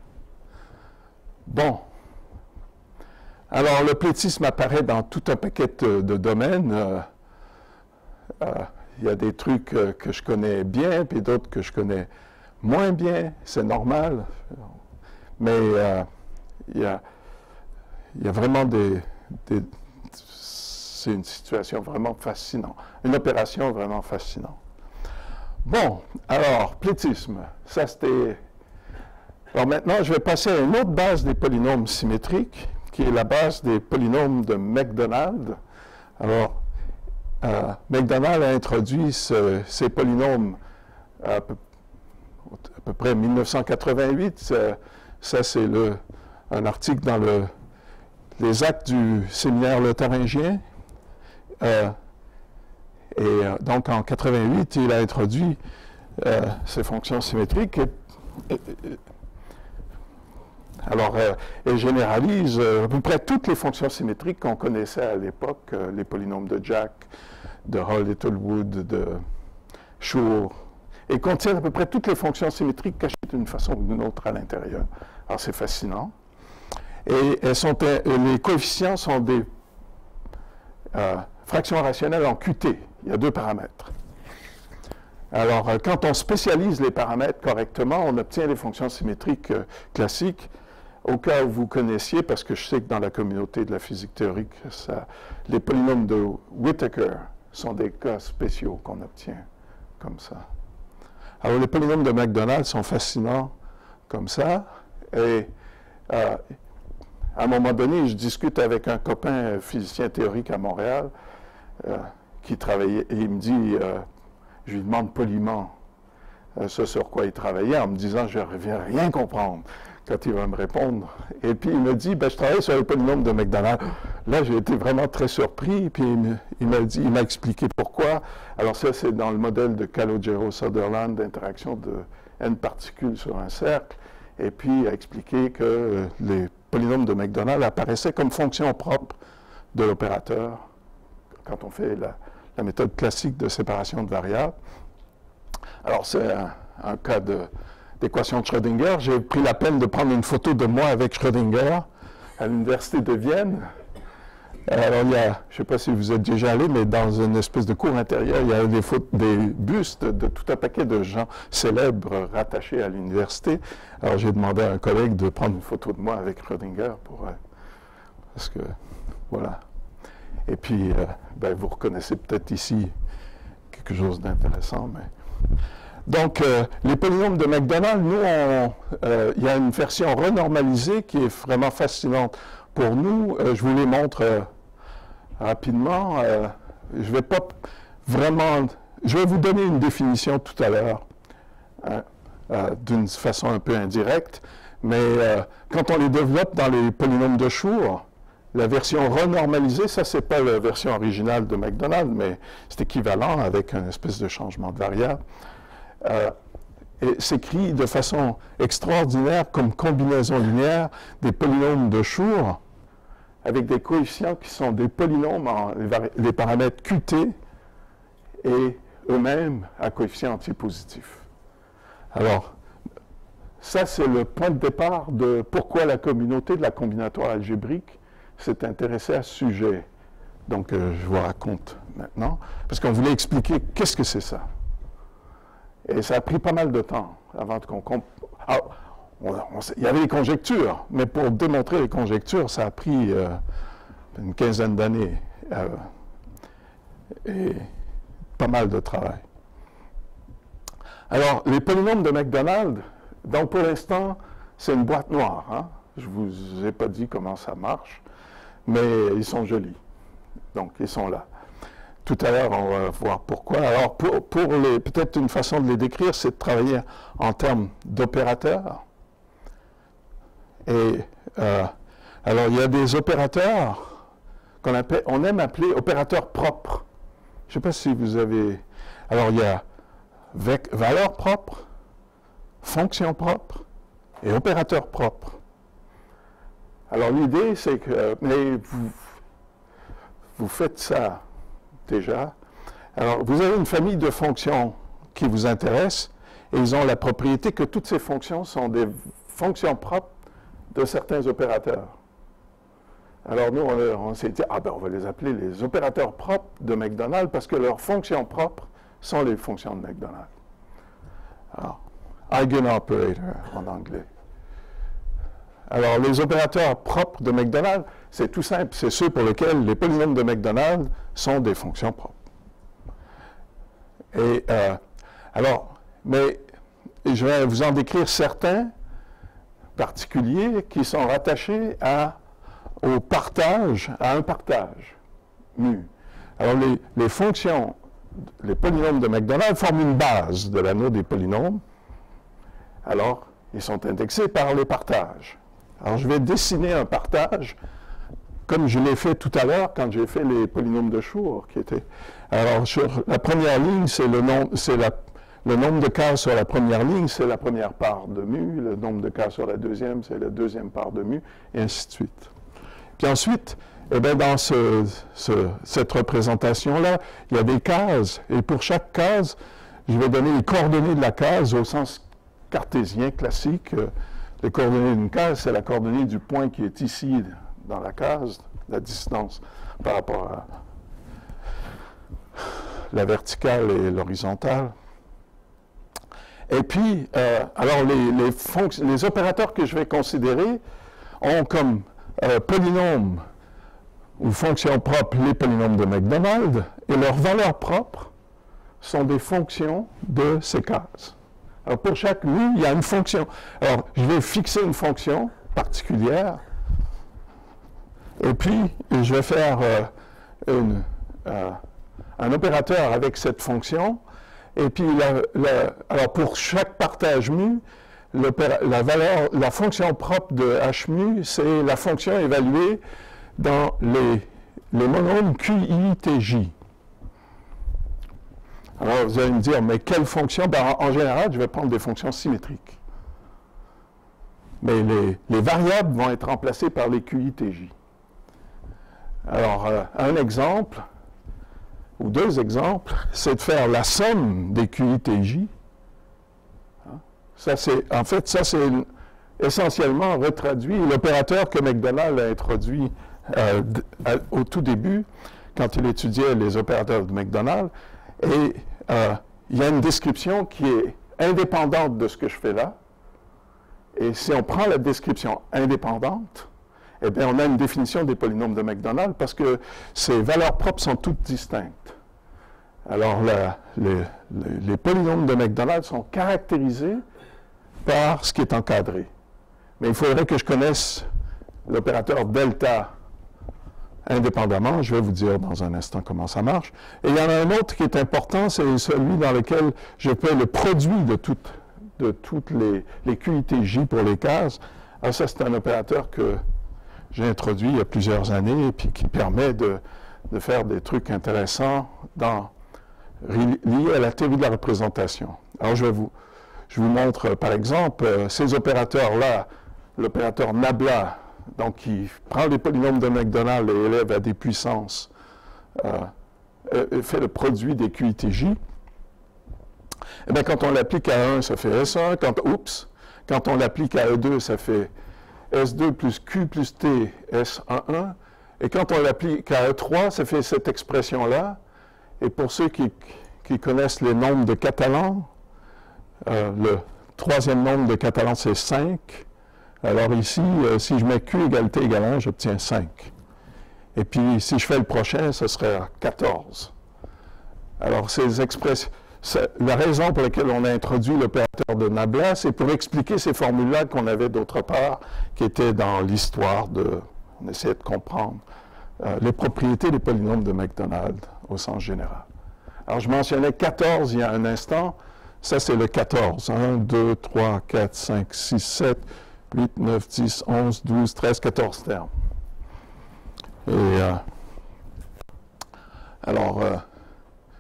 Bon. Alors, le plétisme apparaît dans tout un paquet de, de domaines. Euh, euh, il y a des trucs euh, que je connais bien, puis d'autres que je connais moins bien. C'est normal. Mais euh, il, y a, il y a vraiment des... des c'est une situation vraiment fascinante. Une opération vraiment fascinante. Bon, alors, plétisme. Ça, c'était... Alors maintenant, je vais passer à une autre base des polynômes symétriques, qui est la base des polynômes de McDonald. Alors, euh, McDonald a introduit ce, ces polynômes à peu, à peu près en mille neuf cent quatre-vingt-huit. Ça, ça c'est un article dans le, les actes du séminaire lotharingien. Euh, et euh, donc, en quatre-vingt-huit, il a introduit euh, ces fonctions symétriques. Et, et, et, alors, euh, il généralise euh, à peu près toutes les fonctions symétriques qu'on connaissait à l'époque, euh, les polynômes de Jack, de Hall-Littlewood, de Schur, et contient à peu près toutes les fonctions symétriques cachées d'une façon ou d'une autre à l'intérieur. Alors, c'est fascinant. Et elles sont, euh, les coefficients sont des euh, fractions rationnelles en Q T. Il y a deux paramètres. Alors, euh, quand on spécialise les paramètres correctement, on obtient les fonctions symétriques euh, classiques. Au cas où vous connaissiez, parce que je sais que dans la communauté de la physique théorique, ça, les polynômes de Whittaker sont des cas spéciaux qu'on obtient comme ça. Alors, les polynômes de McDonald sont fascinants comme ça. Et euh, à un moment donné, je discute avec un copain physicien théorique à Montréal euh, qui travaillait, et il me dit, euh, je lui demande poliment euh, ce sur quoi il travaillait, en me disant, je ne viens rien comprendre quand il va me répondre. Et puis il me dit, ben, je travaille sur les polynômes de McDonald. Là, j'ai été vraiment très surpris, puis il m'a dit, il m'a expliqué pourquoi. Alors ça, c'est dans le modèle de Calogero-Sutherland d'interaction de n particules sur un cercle. Et puis il a expliqué que euh, les polynômes de McDonald apparaissaient comme fonction propre de l'opérateur quand on fait la, la méthode classique de séparation de variables. Alors c'est un, un cas de d'équation de Schrödinger. J'ai pris la peine de prendre une photo de moi avec Schrödinger à l'université de Vienne. Alors, il y a, je ne sais pas si vous êtes déjà allé, mais dans une espèce de cour intérieure, il y a des, des bustes de tout un paquet de gens célèbres rattachés à l'université. Alors, j'ai demandé à un collègue de prendre une photo de moi avec Schrödinger pour... Euh, parce que, voilà. Et puis, euh, ben, vous reconnaissez peut-être ici quelque chose d'intéressant, mais... Donc, euh, les polynômes de McDonald, nous, on, euh, il y a une version renormalisée qui est vraiment fascinante pour nous. Euh, je vous les montre euh, rapidement. Euh, je vais pas vraiment... Je vais vous donner une définition tout à l'heure, hein, euh, d'une façon un peu indirecte, mais euh, quand on les développe dans les polynômes de Schur, la version renormalisée, ça, c'est pas la version originale de McDonald, mais c'est équivalent avec un espèce de changement de variable. Euh, et s'écrit de façon extraordinaire comme combinaison linéaire des polynômes de Schur avec des coefficients qui sont des polynômes en les, les paramètres Q T et eux-mêmes à coefficients antipositifs. Alors, ça c'est le point de départ de pourquoi la communauté de la combinatoire algébrique s'est intéressée à ce sujet. Donc, euh, je vous raconte maintenant, parce qu'on voulait expliquer qu'est-ce que c'est ça. Et ça a pris pas mal de temps avant qu'on comprenne. Il y avait des conjectures, mais pour démontrer les conjectures, ça a pris euh, une quinzaine d'années euh, et pas mal de travail. Alors, les polynômes de McDonald, donc pour l'instant, c'est une boîte noire. Hein? Je ne vous ai pas dit comment ça marche, mais ils sont jolis. Donc, ils sont là. Tout à l'heure, on va voir pourquoi. Alors, pour, pour les, peut-être une façon de les décrire, c'est de travailler en termes d'opérateurs. Et euh, alors, il y a des opérateurs qu'on appelle, on aime appeler opérateurs propres Je ne sais pas si vous avez... Alors, il y a valeur propre, fonction propre et opérateur propre. Alors, l'idée, c'est que... Mais vous, vous faites ça déjà. Alors, vous avez une famille de fonctions qui vous intéressent et ils ont la propriété que toutes ces fonctions sont des fonctions propres de certains opérateurs. Alors, nous, on, on s'est dit, ah ben, on va les appeler les opérateurs propres de McDonald's parce que leurs fonctions propres sont les fonctions de McDonald's. Alors, eigenoperator en anglais. Alors, les opérateurs propres de McDonald's, c'est tout simple, c'est ceux pour lesquels les polynômes de McDonald's sont des fonctions propres. Et, euh, alors, mais je vais vous en décrire certains particuliers qui sont rattachés à, au partage, à un partage mu. Alors, les, les fonctions, les polynômes de McDonald's forment une base de l'anneau des polynômes. Alors, ils sont indexés par les partages. Alors, je vais dessiner un partage, comme je l'ai fait tout à l'heure quand j'ai fait les polynômes de Schur, qui étaient... Alors, sur la première ligne, c'est le, nom, la, le nombre de cases sur la première ligne, c'est la première part de mu. Le nombre de cases sur la deuxième, c'est la deuxième part de mu, et ainsi de suite. Puis ensuite, eh bien, dans ce, ce, cette représentation-là, il y a des cases, et pour chaque case, je vais donner les coordonnées de la case au sens cartésien classique. Les coordonnées d'une case, c'est la coordonnée du point qui est ici dans la case, la distance par rapport à la verticale et l'horizontale. Et puis, euh, alors les, les, les opérateurs que je vais considérer ont comme euh, polynômes ou fonctions propres les polynômes de McDonald's, et leurs valeurs propres sont des fonctions de ces cases. Alors, pour chaque mu, il y a une fonction. Alors, je vais fixer une fonction particulière, et puis, je vais faire euh, une, euh, un opérateur avec cette fonction, et puis, la, la, alors pour chaque partage mu, la, valeur, la fonction propre de H mu, c'est la fonction évaluée dans les, les monômes Q I T J. Alors, vous allez me dire, mais quelle fonction? Ben, en, en général, je vais prendre des fonctions symétriques. Mais les, les variables vont être remplacées par les Q I T J. Alors, euh, un exemple, ou deux exemples, c'est de faire la somme des Q I T J. Hein? Ça, c'est, en fait, ça, c'est essentiellement retraduit l'opérateur que McDonald's a introduit euh, à, au tout début, quand il étudiait les opérateurs de McDonald's. Et euh, il y a une description qui est indépendante de ce que je fais là. Et si on prend la description indépendante, eh bien, on a une définition des polynômes de McDonald's parce que ces valeurs propres sont toutes distinctes. Alors, la, les, les, les polynômes de McDonald's sont caractérisés par ce qui est encadré. Mais il faudrait que je connaisse l'opérateur delta indépendamment. Je vais vous dire dans un instant comment ça marche. Et il y en a un autre qui est important, c'est celui dans lequel je fais le produit de toutes, de toutes les, les Q I T J pour les cases. Alors ça, c'est un opérateur que j'ai introduit il y a plusieurs années et puis qui permet de, de faire des trucs intéressants dans, liés à la théorie de la représentation. Alors je vais vous, je vous montre par exemple euh, ces opérateurs-là, l'opérateur Nabla, donc qui prend les polynômes de McDonald's et élève à des puissances, euh, et fait le produit des Q I T J. Eh bien, quand on l'applique à un, ça fait S un. Quand, oups, quand on l'applique à E deux, ça fait S deux plus Q plus T, S un un. Et quand on l'applique à E trois, ça fait cette expression-là. Et pour ceux qui, qui connaissent les nombres de Catalan, euh, le troisième nombre de Catalan, c'est cinq. Alors ici, euh, si je mets Q égale T égale un, j'obtiens cinq. Et puis, si je fais le prochain, ce serait quatorze. Alors, ces expressions... La raison pour laquelle on a introduit l'opérateur de Nabla, c'est pour expliquer ces formules-là qu'on avait d'autre part, qui étaient dans l'histoire de... On essayait de comprendre euh, les propriétés des polynômes de McDonald's au sens général. Alors, je mentionnais quatorze il y a un instant. Ça, c'est le quatorze. un, deux, trois, quatre, cinq, six, sept, huit, neuf, dix, onze, douze, treize, quatorze termes. Et... Euh, alors... Euh,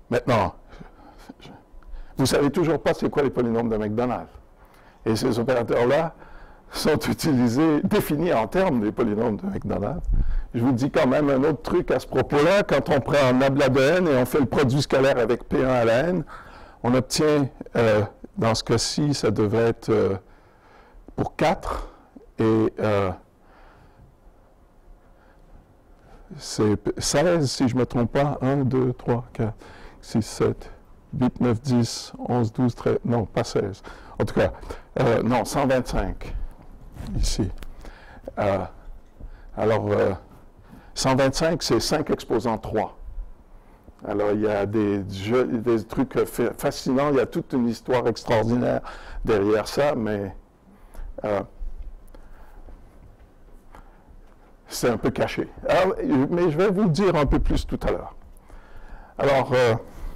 Maintenant, vous ne savez toujours pas c'est quoi les polynômes de Macdonald. Et ces opérateurs-là sont utilisés, définis en termes des polynômes de Macdonald. Je vous dis quand même un autre truc à ce propos-là. Quand on prend un nabla de n et on fait le produit scalaire avec P un à la n, on obtient, euh, dans ce cas-ci, ça devrait être euh, pour quatre, et euh, c'est seize, si je ne me trompe pas, un, deux, trois, quatre, six, sept, huit, neuf, dix, onze, douze, treize, non, pas seize. En tout cas, euh, non, cent vingt-cinq, ici. Euh, alors, euh, cent vingt-cinq, c'est cinq exposant trois. Alors, il y a des, jeux, des trucs fascinants, il y a toute une histoire extraordinaire derrière ça, mais euh, c'est un peu caché. Alors, mais je vais vous le dire un peu plus tout à l'heure. Alors, euh,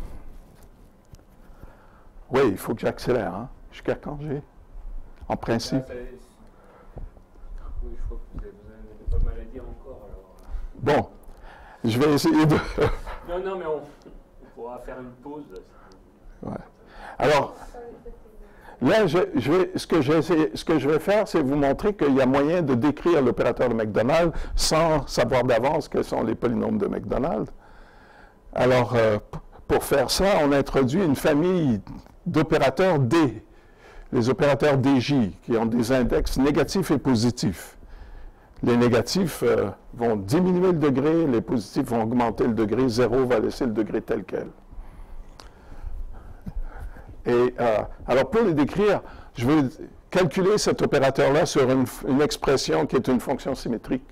oui, il faut que j'accélère, hein. Jusqu'à quand j'ai? En principe. Ah, oui, je crois que vous avez, vous avez pas mal à dire encore. Alors. Bon, je vais essayer de... non, non, mais on, on pourra faire une pause. Ouais. Alors, là, je, je vais, ce, que essayé, ce que je vais faire, c'est vous montrer qu'il y a moyen de décrire l'opérateur de Macdonald sans savoir d'avance quels sont les polynômes de Macdonald. Alors, euh, pour faire ça, on introduit une famille d'opérateurs D, les opérateurs D J, qui ont des index négatifs et positifs. Les négatifs euh, vont diminuer le degré, les positifs vont augmenter le degré, zéro va laisser le degré tel quel. Et euh, alors, pour les décrire, je vais calculer cet opérateur-là sur une, une expression qui est une fonction symétrique.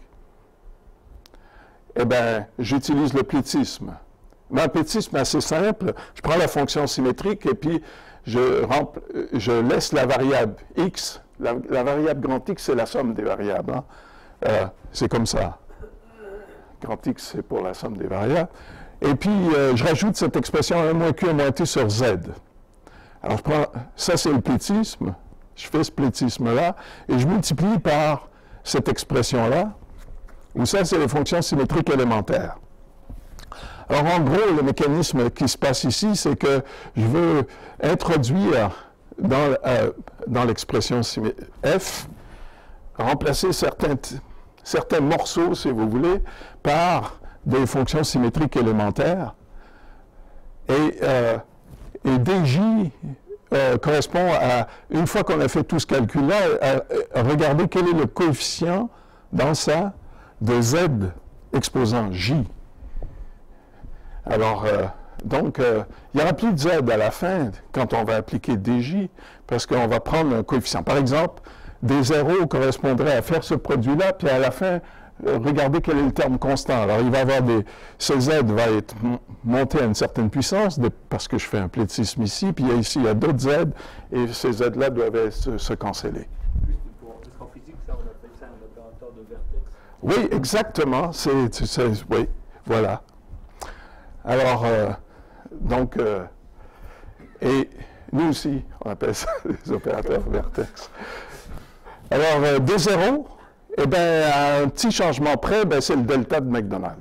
Eh bien, j'utilise le plétisme. Mais un plétisme assez simple, je prends la fonction symétrique et puis je, je laisse la variable x. La, la variable grand X, c'est la somme des variables. Hein. Euh, c'est comme ça. Grand X, c'est pour la somme des variables. Et puis, euh, je rajoute cette expression un moins q, un moins t sur z. Alors, je prends, ça, c'est le plétisme. Je fais ce plétisme-là et je multiplie par cette expression-là, où ça, c'est les fonctions symétriques élémentaires. Alors, en gros, le mécanisme qui se passe ici, c'est que je veux introduire dans, euh, dans l'expression f, remplacer certains, certains morceaux, si vous voulez, par des fonctions symétriques élémentaires. Et, euh, et D J euh, correspond à, une fois qu'on a fait tout ce calcul-là, à, à regarder quel est le coefficient dans ça de z exposant j. Alors, euh, donc, euh, il n'y aura plus de z à la fin quand on va appliquer D J, parce qu'on va prendre un coefficient. Par exemple, des zéros correspondraient à faire ce produit-là, puis à la fin, euh, regardez quel est le terme constant. Alors, il va y avoir des... Ce z va être monté à une certaine puissance, de, parce que je fais un plétisme ici, puis il y a ici, il y a d'autres z, et ces z-là doivent se, se canceller. Juste pour, parce qu'en physique, ça, on appelle ça un opérateur de vertex. Oui, exactement. C'est, oui, voilà. Alors, euh, donc, euh, et nous aussi, on appelle ça les opérateurs vertex. Alors, euh, des zéros, eh bien, à un petit changement près, ben, c'est le delta de Macdonald.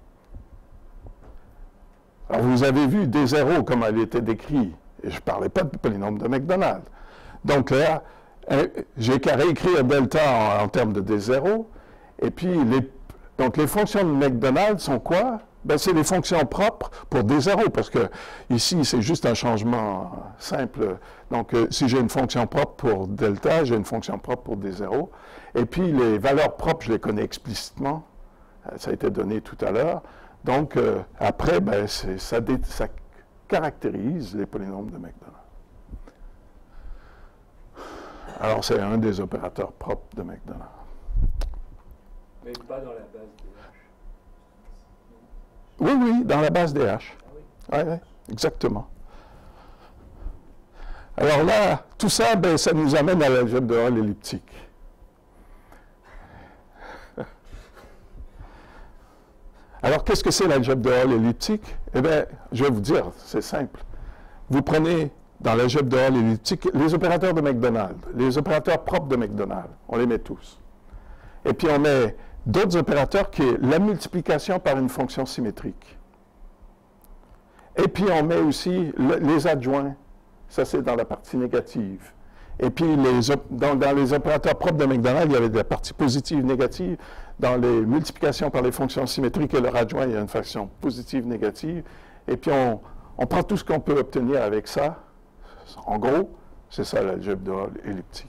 Alors, vous avez vu des zéros comme elle était décrit, et je ne parlais pas de polynôme de Macdonald. Donc là, j'ai qu'à réécrire delta en, en termes de des zéros, et puis, les, donc les fonctions de Macdonald sont quoi? Ben, c'est les fonctions propres pour des zéros, parce que ici, c'est juste un changement simple. Donc, euh, si j'ai une fonction propre pour delta, j'ai une fonction propre pour des zéros. Et puis, les valeurs propres, je les connais explicitement. Ça a été donné tout à l'heure. Donc, euh, après, ben, ça, dé, ça caractérise les polynômes de Macdonald. Alors, c'est un des opérateurs propres de Macdonald. Mais pas dans la base des H. Oui, oui, dans la base des H. Ah oui. Oui, oui, exactement. Alors là, tout ça, ben, ça nous amène à l'algèbre de Hall elliptique. Alors, qu'est-ce que c'est l'algèbre de Hall elliptique? Eh bien, je vais vous dire, c'est simple. Vous prenez, dans l'algèbre de Hall elliptique, les opérateurs de Macdonald, les opérateurs propres de Macdonald, on les met tous. Et puis, on met d'autres opérateurs qui est la multiplication par une fonction symétrique. Et puis, on met aussi le, les adjoints. Ça, c'est dans la partie négative. Et puis, les, dans, dans les opérateurs propres de McDonald's, il y avait des parties positives, négatives. Dans les multiplications par les fonctions symétriques et leur adjoint, il y a une fraction positive, négative. Et puis, on, on prend tout ce qu'on peut obtenir avec ça. En gros, c'est ça l'algèbre de Hall elliptique.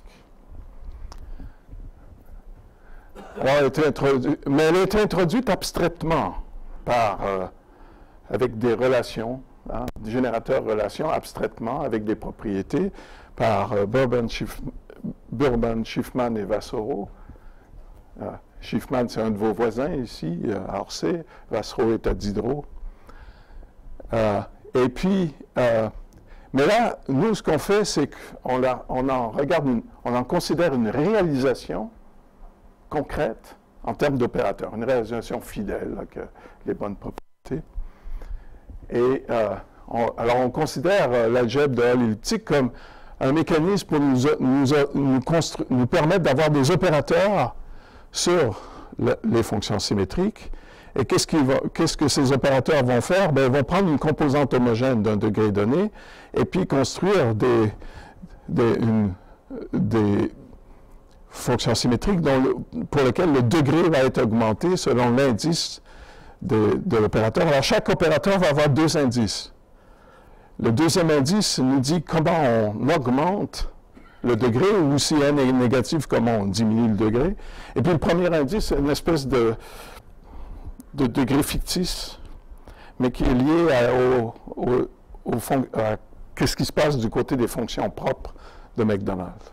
Alors, elle a été introduite, mais elle a été introduite abstraitement par, euh, avec des relations, hein, des générateurs relations abstraitement avec des propriétés par euh, Burban, Schiff, Burban, Schiffman et Vassoro. Euh, Schiffman, c'est un de vos voisins ici, euh, à Orsay. Vassoro est à Diderot. Euh, et puis, euh, mais là, nous, ce qu'on fait, c'est qu'on on en regarde, une, on en considère une réalisation concrète en termes d'opérateurs, une réalisation fidèle, avec euh, les bonnes propriétés. Et euh, on, alors, on considère euh, l'algèbre de Hall elliptique comme un mécanisme pour nous, nous, nous, nous permettre d'avoir des opérateurs sur le, les fonctions symétriques. Et qu'est-ce qu'est-ce que ces opérateurs vont faire? Bien, ils vont prendre une composante homogène d'un degré donné et puis construire des, des, une, des fonctions symétriques dont le, pour lesquelles le degré va être augmenté selon l'indice de, de l'opérateur. Alors, chaque opérateur va avoir deux indices. Le deuxième indice nous dit comment on augmente le degré, ou si n est négatif, comment on diminue le degré. Et puis, le premier indice, c'est une espèce de de degré fictice, mais qui est lié à, au, au, au fond, à ce qui se passe du côté des fonctions propres de McDonald's.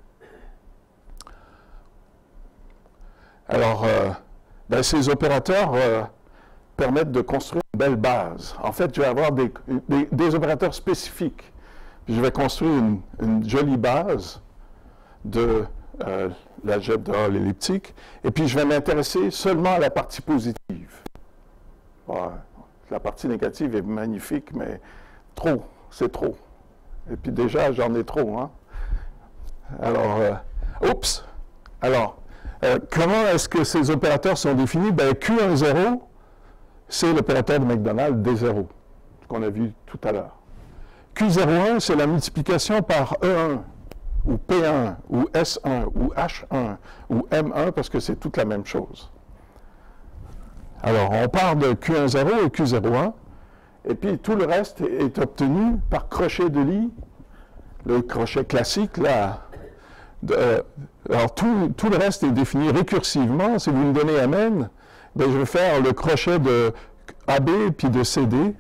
Alors, euh, ben, ces opérateurs euh, permettent de construire une belle base. En fait, je vais avoir des, des, des opérateurs spécifiques. Puis je vais construire une, une jolie base de euh, l'algèbre de Hall elliptique, et puis je vais m'intéresser seulement à la partie positive. Bon, la partie négative est magnifique, mais trop, c'est trop. Et puis déjà, j'en ai trop, hein? Alors, euh, oups! Alors, euh, comment est-ce que ces opérateurs sont définis? Ben, Q un zéro, c'est l'opérateur de McDonald's D zéro, qu'on a vu tout à l'heure. Q zéro un, c'est la multiplication par E un. Ou P un, ou S un, ou H un, ou M un, parce que c'est toute la même chose. Alors, on part de Q un zéro et Q zéro un, et puis tout le reste est obtenu par crochet de lit, le crochet classique, là. De, euh, alors, tout, tout le reste est défini récursivement. Si vous me donnez M N, bien, je vais faire le crochet de A B puis de C D,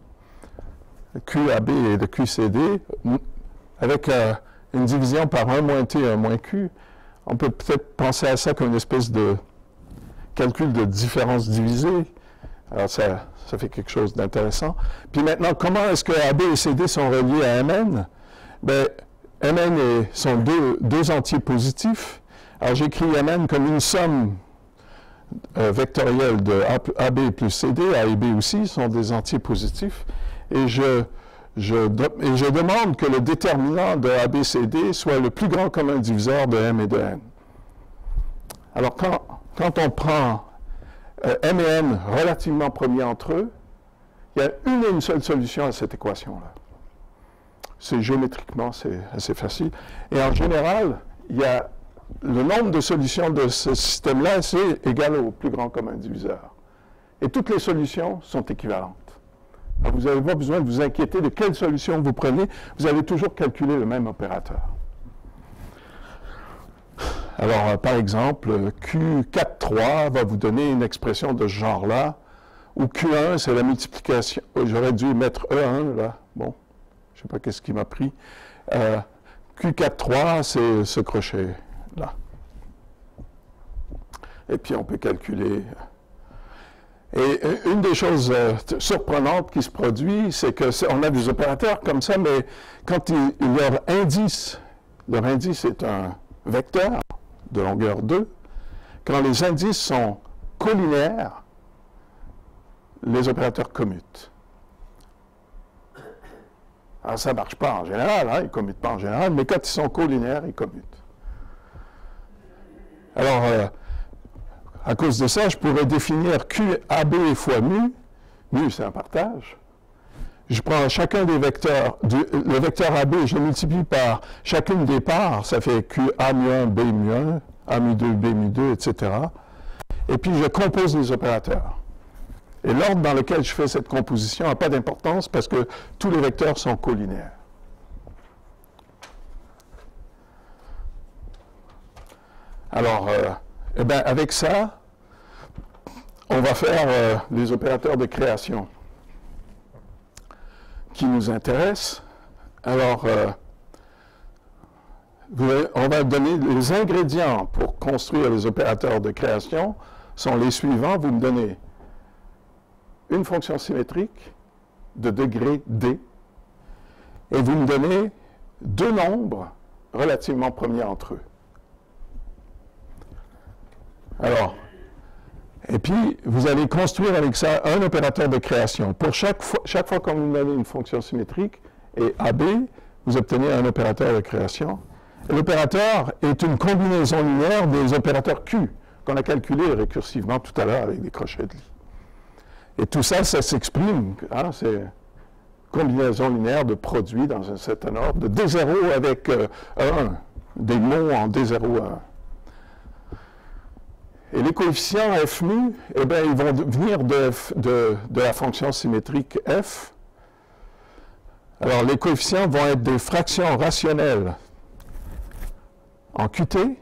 Q A B et de Q C D, avec euh, une division par un moins T et un moins Q. On peut peut-être penser à ça comme une espèce de calcul de différence divisée. Alors, ça, ça fait quelque chose d'intéressant. Puis maintenant, comment est-ce que A B et C D sont reliés à M N? Bien, M N est, sont deux, deux entiers positifs. Alors, j'écris M N comme une somme euh, vectorielle de A B plus C D. A et B aussi sont des entiers positifs. Et je... Je, et je demande que le déterminant de A B C D soit le plus grand commun diviseur de M et de N. Alors, quand, quand on prend euh, M et N relativement premiers entre eux, il y a une et une seule solution à cette équation-là. C'est géométriquement, c'est assez facile. Et en général, il y a le nombre de solutions de ce système-là, c'est égal au plus grand commun diviseur. Et toutes les solutions sont équivalentes. Alors, vous n'avez pas besoin de vous inquiéter de quelle solution vous prenez. Vous allez toujours calculer le même opérateur. Alors, euh, par exemple, Q quatre trois va vous donner une expression de ce genre-là, ou Q un, c'est la multiplication. Oh, j'aurais dû mettre E un, là. Bon, je ne sais pas qu'est-ce qui m'a pris. Euh, Q quatre trois, c'est ce crochet-là. Et puis, on peut calculer... Et une des choses euh, surprenantes qui se produit, c'est qu'on a des opérateurs comme ça, mais quand ils, leur indice, leur indice est un vecteur de longueur deux, quand les indices sont collinaires, les opérateurs commutent. Alors, ça ne marche pas en général, hein, ils ne commutent pas en général, mais quand ils sont collinaires, ils commutent. Alors, euh, à cause de ça, je pourrais définir Q A B fois mu. Mu, c'est un partage. je prends chacun des vecteurs, du, le vecteur A B, je le multiplie par chacune des parts, ça fait Q A mu un, B mu un, A mu deux, B mu deux, et cetera. Et puis je compose les opérateurs. Et l'ordre dans lequel je fais cette composition n'a pas d'importance parce que tous les vecteurs sont colinéaires. Alors, euh, eh bien, avec ça, on va faire euh, les opérateurs de création qui nous intéressent. Alors, euh, vous allez, on va donner les ingrédients pour construire les opérateurs de création sont les suivants. Vous me donnez une fonction symétrique de degré D et vous me donnez deux nombres relativement premiers entre eux. Alors, et puis, vous allez construire avec ça un opérateur de création. Pour chaque fois, chaque fois qu'on vous donne une fonction symétrique, et A B, vous obtenez un opérateur de création. L'opérateur est une combinaison linéaire des opérateurs Q, qu'on a calculés récursivement tout à l'heure avec des crochets de lit. Et tout ça, ça s'exprime, hein, c'est combinaison linéaire de produits dans un certain ordre, de D zéro avec euh, un, des mots en D zéro un. Et les coefficients F mu, eh bien, ils vont venir de, de, de la fonction symétrique F. Alors, les coefficients vont être des fractions rationnelles en Q T.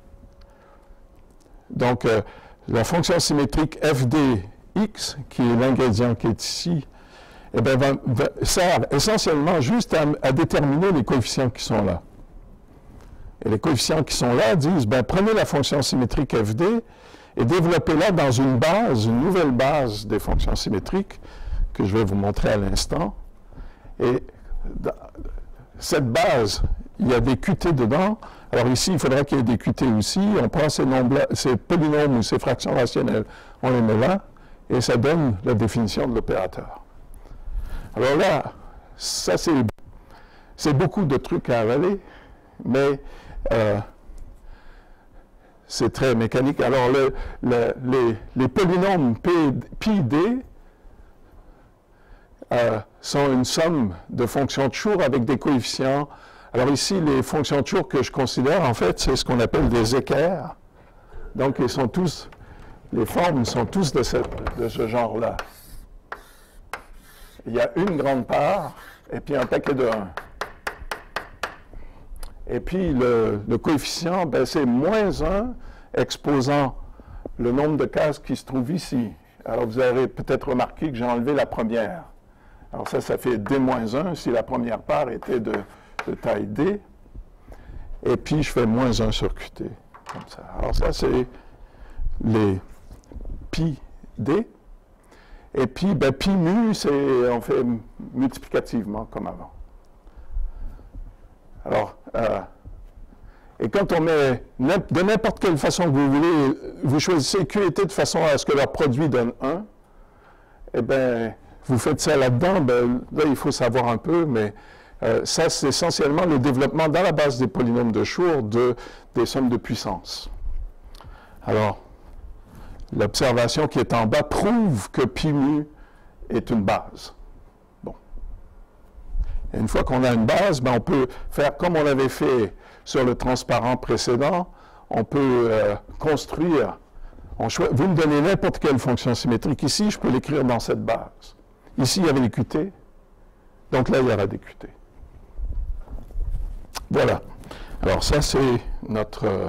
Donc, euh, la fonction symétrique F D X, qui est l'ingrédient qui est ici, eh bien, va, va, sert essentiellement juste à, à déterminer les coefficients qui sont là. Et les coefficients qui sont là disent, ben, prenez la fonction symétrique F D et développez-la dans une base, une nouvelle base des fonctions symétriques que je vais vous montrer à l'instant. Et dans cette base, il y a des Q T dedans. Alors ici, il faudra qu'il y ait des Q T aussi. On prend ces, nombres, ces polynômes ou ces fractions rationnelles, on les met là, et ça donne la définition de l'opérateur. Alors là, ça c'est beaucoup de trucs à avaler, mais euh, c'est très mécanique. Alors le, le, les, les polynômes pi d euh, sont une somme de fonctions de Schur avec des coefficients. Alors ici, les fonctions de Schur que je considère, en fait, c'est ce qu'on appelle des équerres. Donc, ils sont tous, les formes sont tous de, cette, de ce genre-là. Il y a une grande part, et puis un paquet de un. Et puis, le, le coefficient, ben, c'est moins un exposant le nombre de cases qui se trouvent ici. Alors, vous avez peut-être remarqué que j'ai enlevé la première. Alors, ça, ça fait D moins un si la première part était de, de taille D. Et puis, je fais moins un sur Q T, comme ça. Alors, ça, c'est les pi D. Et puis, ben, pi mu, c'est, on fait multiplicativement, comme avant. Alors, euh, et quand on met, de n'importe quelle façon que vous voulez, vous choisissez Q et T de façon à ce que leur produit donne un, eh bien, vous faites ça là-dedans, ben, là, il faut savoir un peu, mais euh, ça, c'est essentiellement le développement dans la base des polynômes de Schur de, des sommes de puissance. Alors, l'observation qui est en bas prouve que pi mu est une base. Bon. Et une fois qu'on a une base, ben, on peut faire comme on avait fait sur le transparent précédent, on peut euh, construire, on vous me donnez n'importe quelle fonction symétrique ici, je peux l'écrire dans cette base. Ici, il y avait les Q T, donc là, il y aura des Q T. Voilà. Alors ça, c'est notre euh,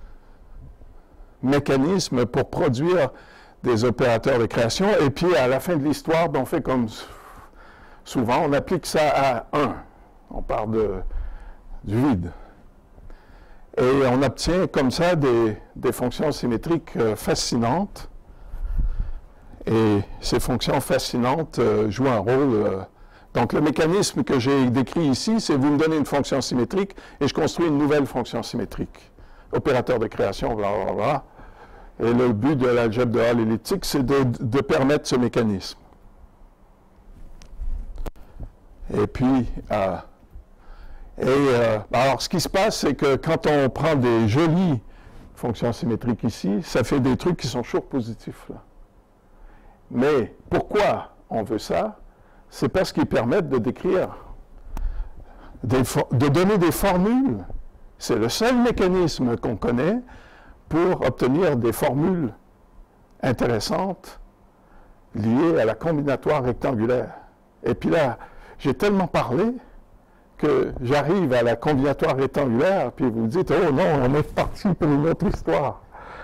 mécanisme pour produire des opérateurs de création. Et puis, à la fin de l'histoire, ben, on fait comme souvent, on applique ça à un. On part de, du vide. Et on obtient comme ça des, des fonctions symétriques euh, fascinantes. Et ces fonctions fascinantes euh, jouent un rôle. Euh, donc, le mécanisme que j'ai décrit ici, c'est vous me donnez une fonction symétrique et je construis une nouvelle fonction symétrique. Opérateur de création, blablabla. Et le but de l'algèbre de Hall elliptique, c'est de, de permettre ce mécanisme. Et puis, euh, et, euh, alors, ce qui se passe, c'est que quand on prend des jolies fonctions symétriques ici, ça fait des trucs qui sont toujours positifs, là. Mais pourquoi on veut ça? c'est parce qu'ils permettent de décrire, des de donner des formules. C'est le seul mécanisme qu'on connaît pour obtenir des formules intéressantes liées à la combinatoire rectangulaire. Et puis là, j'ai tellement parlé que j'arrive à la combinatoire rectangulaire, puis vous dites, oh non, on est parti pour une autre histoire.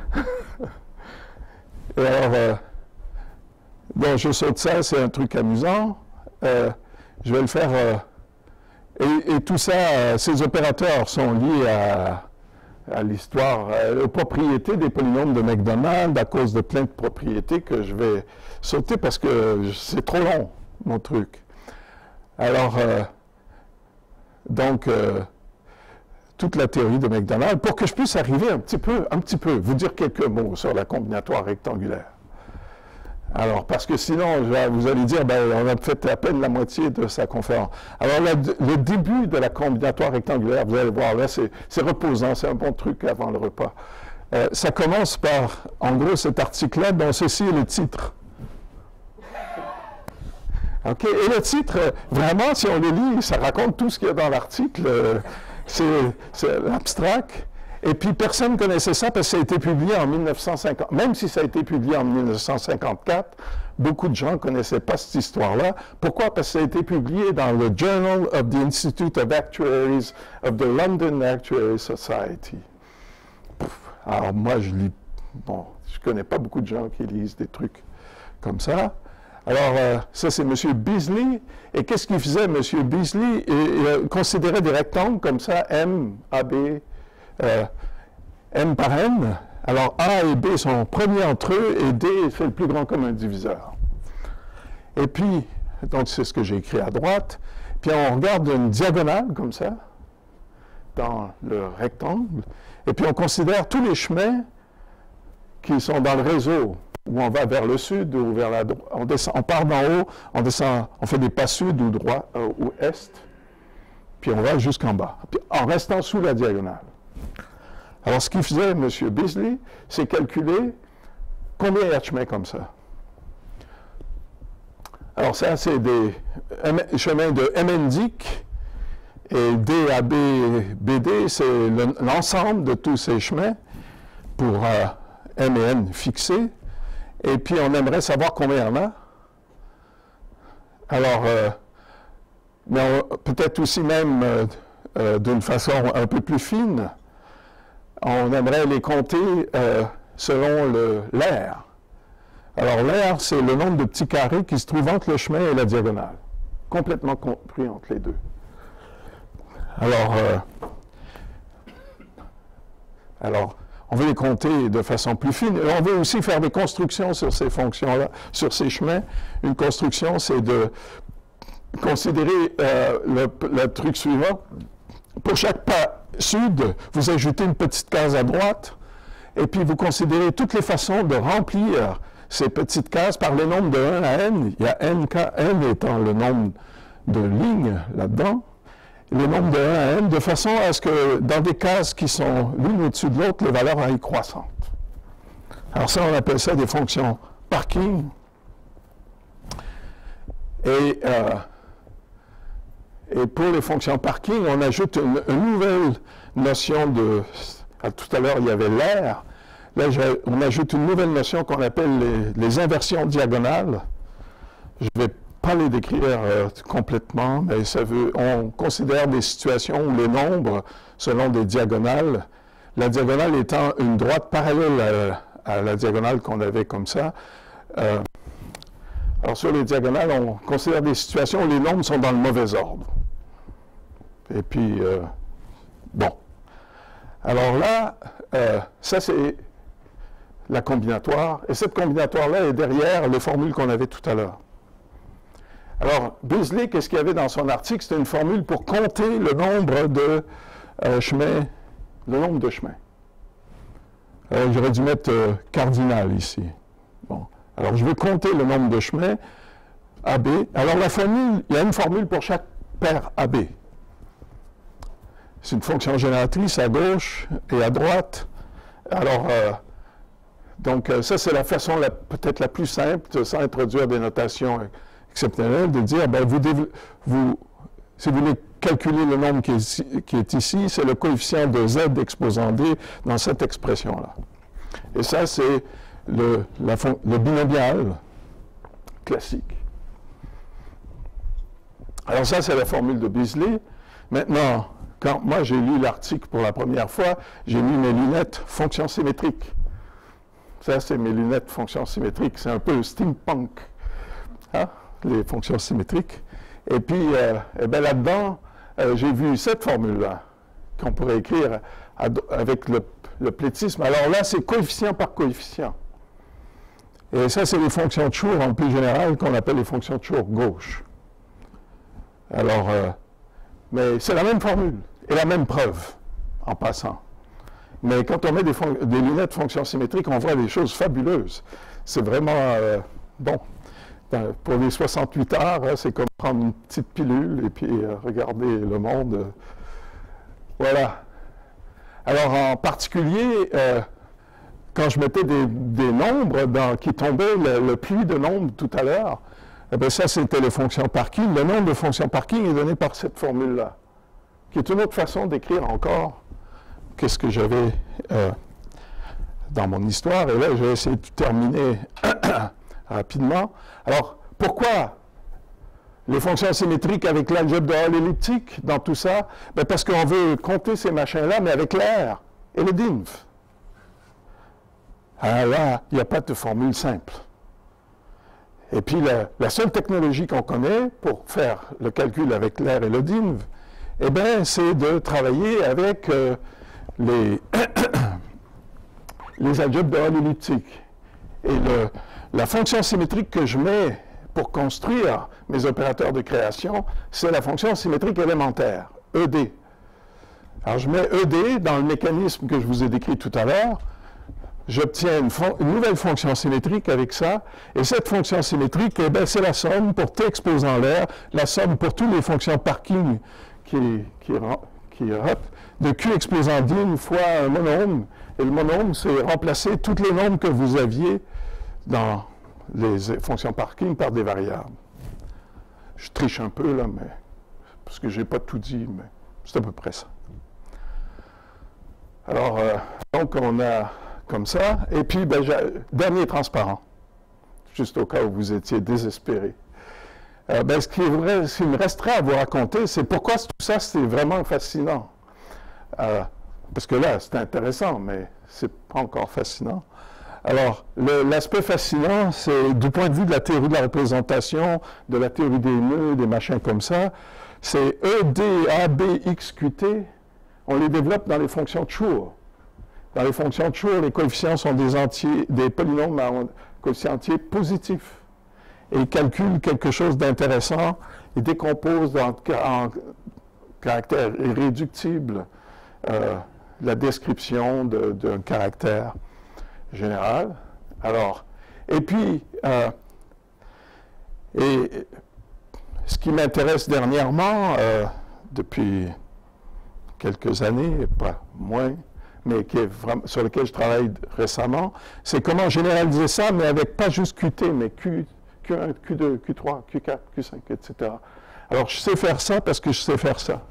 Et alors, euh, bon, je saute ça, c'est un truc amusant. Euh, je vais le faire. Euh, et, et tout ça, euh, ces opérateurs sont liés à, à l'histoire, euh, aux propriétés des polynômes de McDonald, à cause de plein de propriétés que je vais sauter parce que c'est trop long, mon truc. Alors, euh, donc, euh, toute la théorie de McDonald, pour que je puisse arriver un petit peu, un petit peu, vous dire quelques mots sur la combinatoire rectangulaire. Alors, parce que sinon, vous allez dire, ben, on a fait à peine la moitié de sa conférence. Alors, là, le début de la combinatoire rectangulaire, vous allez voir, là, c'est reposant, c'est un bon truc avant le repas. Euh, ça commence par, en gros, cet article-là, dont ceci est le titre. OK? Et le titre, vraiment, si on le lit, ça raconte tout ce qu'il y a dans l'article. Euh, c'est abstract. Et puis, personne ne connaissait ça parce que ça a été publié en mille neuf cent cinquante. Même si ça a été publié en mille neuf cent cinquante-quatre, beaucoup de gens ne connaissaient pas cette histoire-là. Pourquoi? Parce que ça a été publié dans le Journal of the Institute of Actuaries of the London Actuary Society. Pouf. Alors, moi, je lis... Bon, je ne connais pas beaucoup de gens qui lisent des trucs comme ça. Alors, euh, ça, c'est M. Beasley. Et qu'est-ce qu'il faisait, M. Beasley? Il, il considérait des rectangles comme ça, M, A, B... Euh, M par N, alors A et B sont premiers entre eux et D fait le plus grand commun diviseur. Et puis, donc c'est ce que j'ai écrit à droite, puis on regarde une diagonale comme ça, dans le rectangle, et puis on considère tous les chemins qui sont dans le réseau, où on va vers le sud ou vers la droite. On, on part d'en haut, on descend, on fait des pas sud ou droit euh, ou est, puis on va jusqu'en bas, puis en restant sous la diagonale. Alors, ce qu'il faisait, M. Beasley, c'est calculer combien il y a de chemins comme ça. Alors, ça, c'est des chemins de M-N-Dic, et D A B B D, c'est l'ensemble de tous ces chemins pour euh, M et N fixés. Et puis, on aimerait savoir combien il y en a. Alors, euh, mais peut-être aussi même euh, euh, d'une façon un peu plus fine, on aimerait les compter euh, selon l'aire. Alors, l'aire, c'est le nombre de petits carrés qui se trouvent entre le chemin et la diagonale, complètement compris entre les deux. Alors, euh, alors, on veut les compter de façon plus fine. Et on veut aussi faire des constructions sur ces fonctions-là, sur ces chemins. Une construction, c'est de considérer euh, le, le truc suivant. Pour chaque pas sud, vous ajoutez une petite case à droite, et puis vous considérez toutes les façons de remplir ces petites cases par le nombre de un à n. Il y a n, n étant le nombre de lignes là-dedans, le nombre de un à n, de façon à ce que dans des cases qui sont l'une au-dessus de l'autre, les valeurs aillent croissantes. Alors ça, on appelle ça des fonctions parking. Et... Euh, Et pour les fonctions parking, on ajoute une, une nouvelle notion de... Tout à l'heure, il y avait l'aire. Là, on ajoute une nouvelle notion qu'on appelle les, les inversions diagonales. Je ne vais pas les décrire euh, complètement, mais ça veut, on considère des situations où les nombres, selon des diagonales, la diagonale étant une droite parallèle à, à la diagonale qu'on avait comme ça. Euh, alors, sur les diagonales, on considère des situations où les nombres sont dans le mauvais ordre. Et puis, euh, bon. Alors là, euh, ça c'est la combinatoire. Et cette combinatoire-là est derrière les formules qu'on avait tout à l'heure. Alors, Beasley, qu'est-ce qu'il y avait dans son article? C'était une formule pour compter le nombre de euh, chemins, le nombre de chemins. Euh, J'aurais dû mettre euh, cardinal ici. Bon. Alors, je veux compter le nombre de chemins A B. Alors, la formule, il y a une formule pour chaque paire A B. C'est une fonction génératrice à gauche et à droite. Alors, euh, donc, euh, ça, c'est la façon peut-être la plus simple, sans introduire des notations exceptionnelle de dire, ben, vous, vous, si vous voulez calculer le nombre qui est ici, qui est ici, c'est le coefficient de z exposant d dans cette expression-là. Et ça, c'est le, la, le binomial classique. Alors ça, c'est la formule de Beasley. Maintenant, quand moi j'ai lu l'article pour la première fois, j'ai mis mes lunettes fonction symétrique. Ça, c'est mes lunettes fonctions symétriques. C'est un peu steampunk, hein, les fonctions symétriques. Et puis, euh, eh bien, là-dedans, euh, j'ai vu cette formule-là, qu'on pourrait écrire à, avec le, le plétisme. Alors là, c'est coefficient par coefficient. Et ça, c'est les fonctions de Schur, en plus général, qu'on appelle les fonctions de Schur gauche. Alors, euh, mais c'est la même formule et la même preuve, en passant. Mais quand on met des, des lunettes fonctions symétriques, on voit des choses fabuleuses. C'est vraiment, euh, bon, pour les soixante-huit heures, hein, c'est comme prendre une petite pilule et puis euh, regarder le monde. Euh, voilà. Alors, en particulier, euh, quand je mettais des, des nombres dans, qui tombaient, le, le pli de nombres tout à l'heure, eh bien, ça, c'était les fonctions parking. Le nombre de fonctions parking est donné par cette formule-là, qui est une autre façon d'écrire encore qu'est-ce que j'avais euh, dans mon histoire. Et là, je vais essayer de terminer rapidement. Alors, pourquoi les fonctions symétriques avec l'algèbre de Hall elliptique dans tout ça? Bien, parce qu'on veut compter ces machins-là, mais avec l'air et le dinf. Alors là, il n'y a pas de formule simple. Et puis, la, la seule technologie qu'on connaît pour faire le calcul avec l'air et le dinf, eh bien, c'est de travailler avec euh, les, les algèbres de Hall elliptique. Et le, la fonction symétrique que je mets pour construire mes opérateurs de création, c'est la fonction symétrique élémentaire, E D. Alors, je mets E D dans le mécanisme que je vous ai décrit tout à l'heure. J'obtiens une, une nouvelle fonction symétrique avec ça, et cette fonction symétrique, eh bien, c'est la somme pour t exposant l'air, la somme pour toutes les fonctions parking qui, qui, qui de q exposant din fois un monôme, et le monôme, c'est remplacer tous les nombres que vous aviez dans les fonctions parking par des variables. Je triche un peu, là, mais parce que je n'ai pas tout dit, mais c'est à peu près ça. Alors, euh, donc, on a comme ça. Et puis, ben, dernier transparent, juste au cas où vous étiez désespéré. Euh, ben, ce qui est vrai, ce qui me resterait à vous raconter, c'est pourquoi tout ça, c'est vraiment fascinant. Euh, parce que là, c'est intéressant, mais c'est pas encore fascinant. Alors, l'aspect fascinant, c'est du point de vue de la théorie de la représentation, de la théorie des nœuds, des machins comme ça, c'est E, D, A, B, X, Q, T, on les développe dans les fonctions de Schur. Dans les fonctions de Schur, les coefficients sont des entiers, des polynômes à coefficients entiers positifs. Et ils calculent quelque chose d'intéressant, ils décomposent en, en caractère irréductible euh, la description d'un caractère général. Alors, et puis, euh, et ce qui m'intéresse dernièrement, euh, depuis quelques années, pas moins, mais qui est vraiment, sur lequel je travaille récemment, c'est comment généraliser ça, mais avec pas juste Q T, mais Q, Q un, Q deux, Q trois, Q quatre, Q cinq, et cetera. Alors, je sais faire ça parce que je sais faire ça.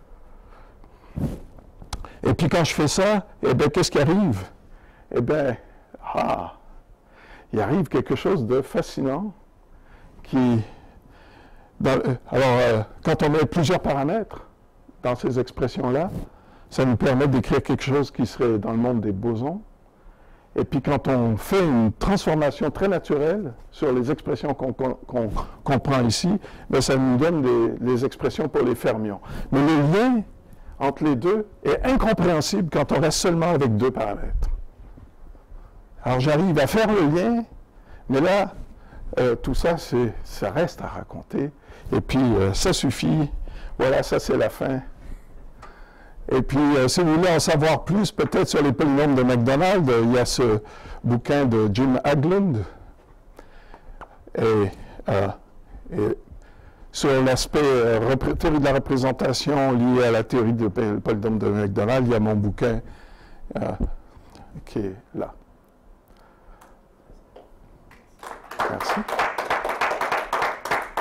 Et puis, quand je fais ça, eh bien, qu'est-ce qui arrive? Eh bien, ah, il arrive quelque chose de fascinant qui... Dans, euh, alors, euh, quand on met plusieurs paramètres dans ces expressions-là, ça nous permet d'écrire quelque chose qui serait dans le monde des bosons. Et puis, quand on fait une transformation très naturelle sur les expressions qu'on qu'on, qu'on, qu'on prend ici, bien, ça nous donne des, des expressions pour les fermions. Mais le lien entre les deux est incompréhensible quand on reste seulement avec deux paramètres. Alors, j'arrive à faire le lien, mais là, euh, tout ça, ça reste à raconter. Et puis, euh, ça suffit. Voilà, ça, c'est la fin. Et puis, euh, si vous voulez en savoir plus, peut-être sur les polynômes de McDonald, euh, il y a ce bouquin de Jim Haglund. Et, euh, et sur l'aspect euh, théorie de la représentation liée à la théorie des polynômes de McDonald, il y a mon bouquin euh, qui est là. Merci.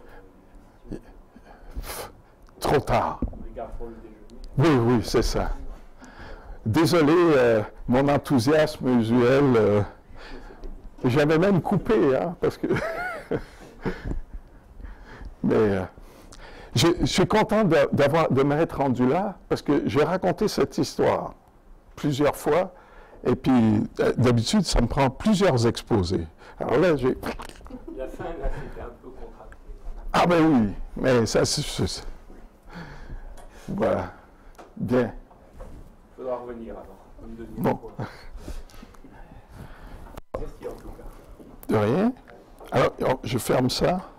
Trop tard. On les garde pour le déjeuner. Oui, oui, c'est ça. Désolé, euh, mon enthousiasme usuel, euh, j'avais même coupé, hein, parce que... Mais euh, je, je suis content de, d'avoir, de m'être rendu là, parce que j'ai raconté cette histoire plusieurs fois, et puis euh, d'habitude, ça me prend plusieurs exposés. Alors là, j'ai... La fin, là, c'était un peu contracté. Ah ben oui, mais ça, c'est... c'est- Voilà. Bien. Il faudra revenir alors, une deuxième Bon. fois. Merci en tout cas. De rien. Alors, je ferme ça.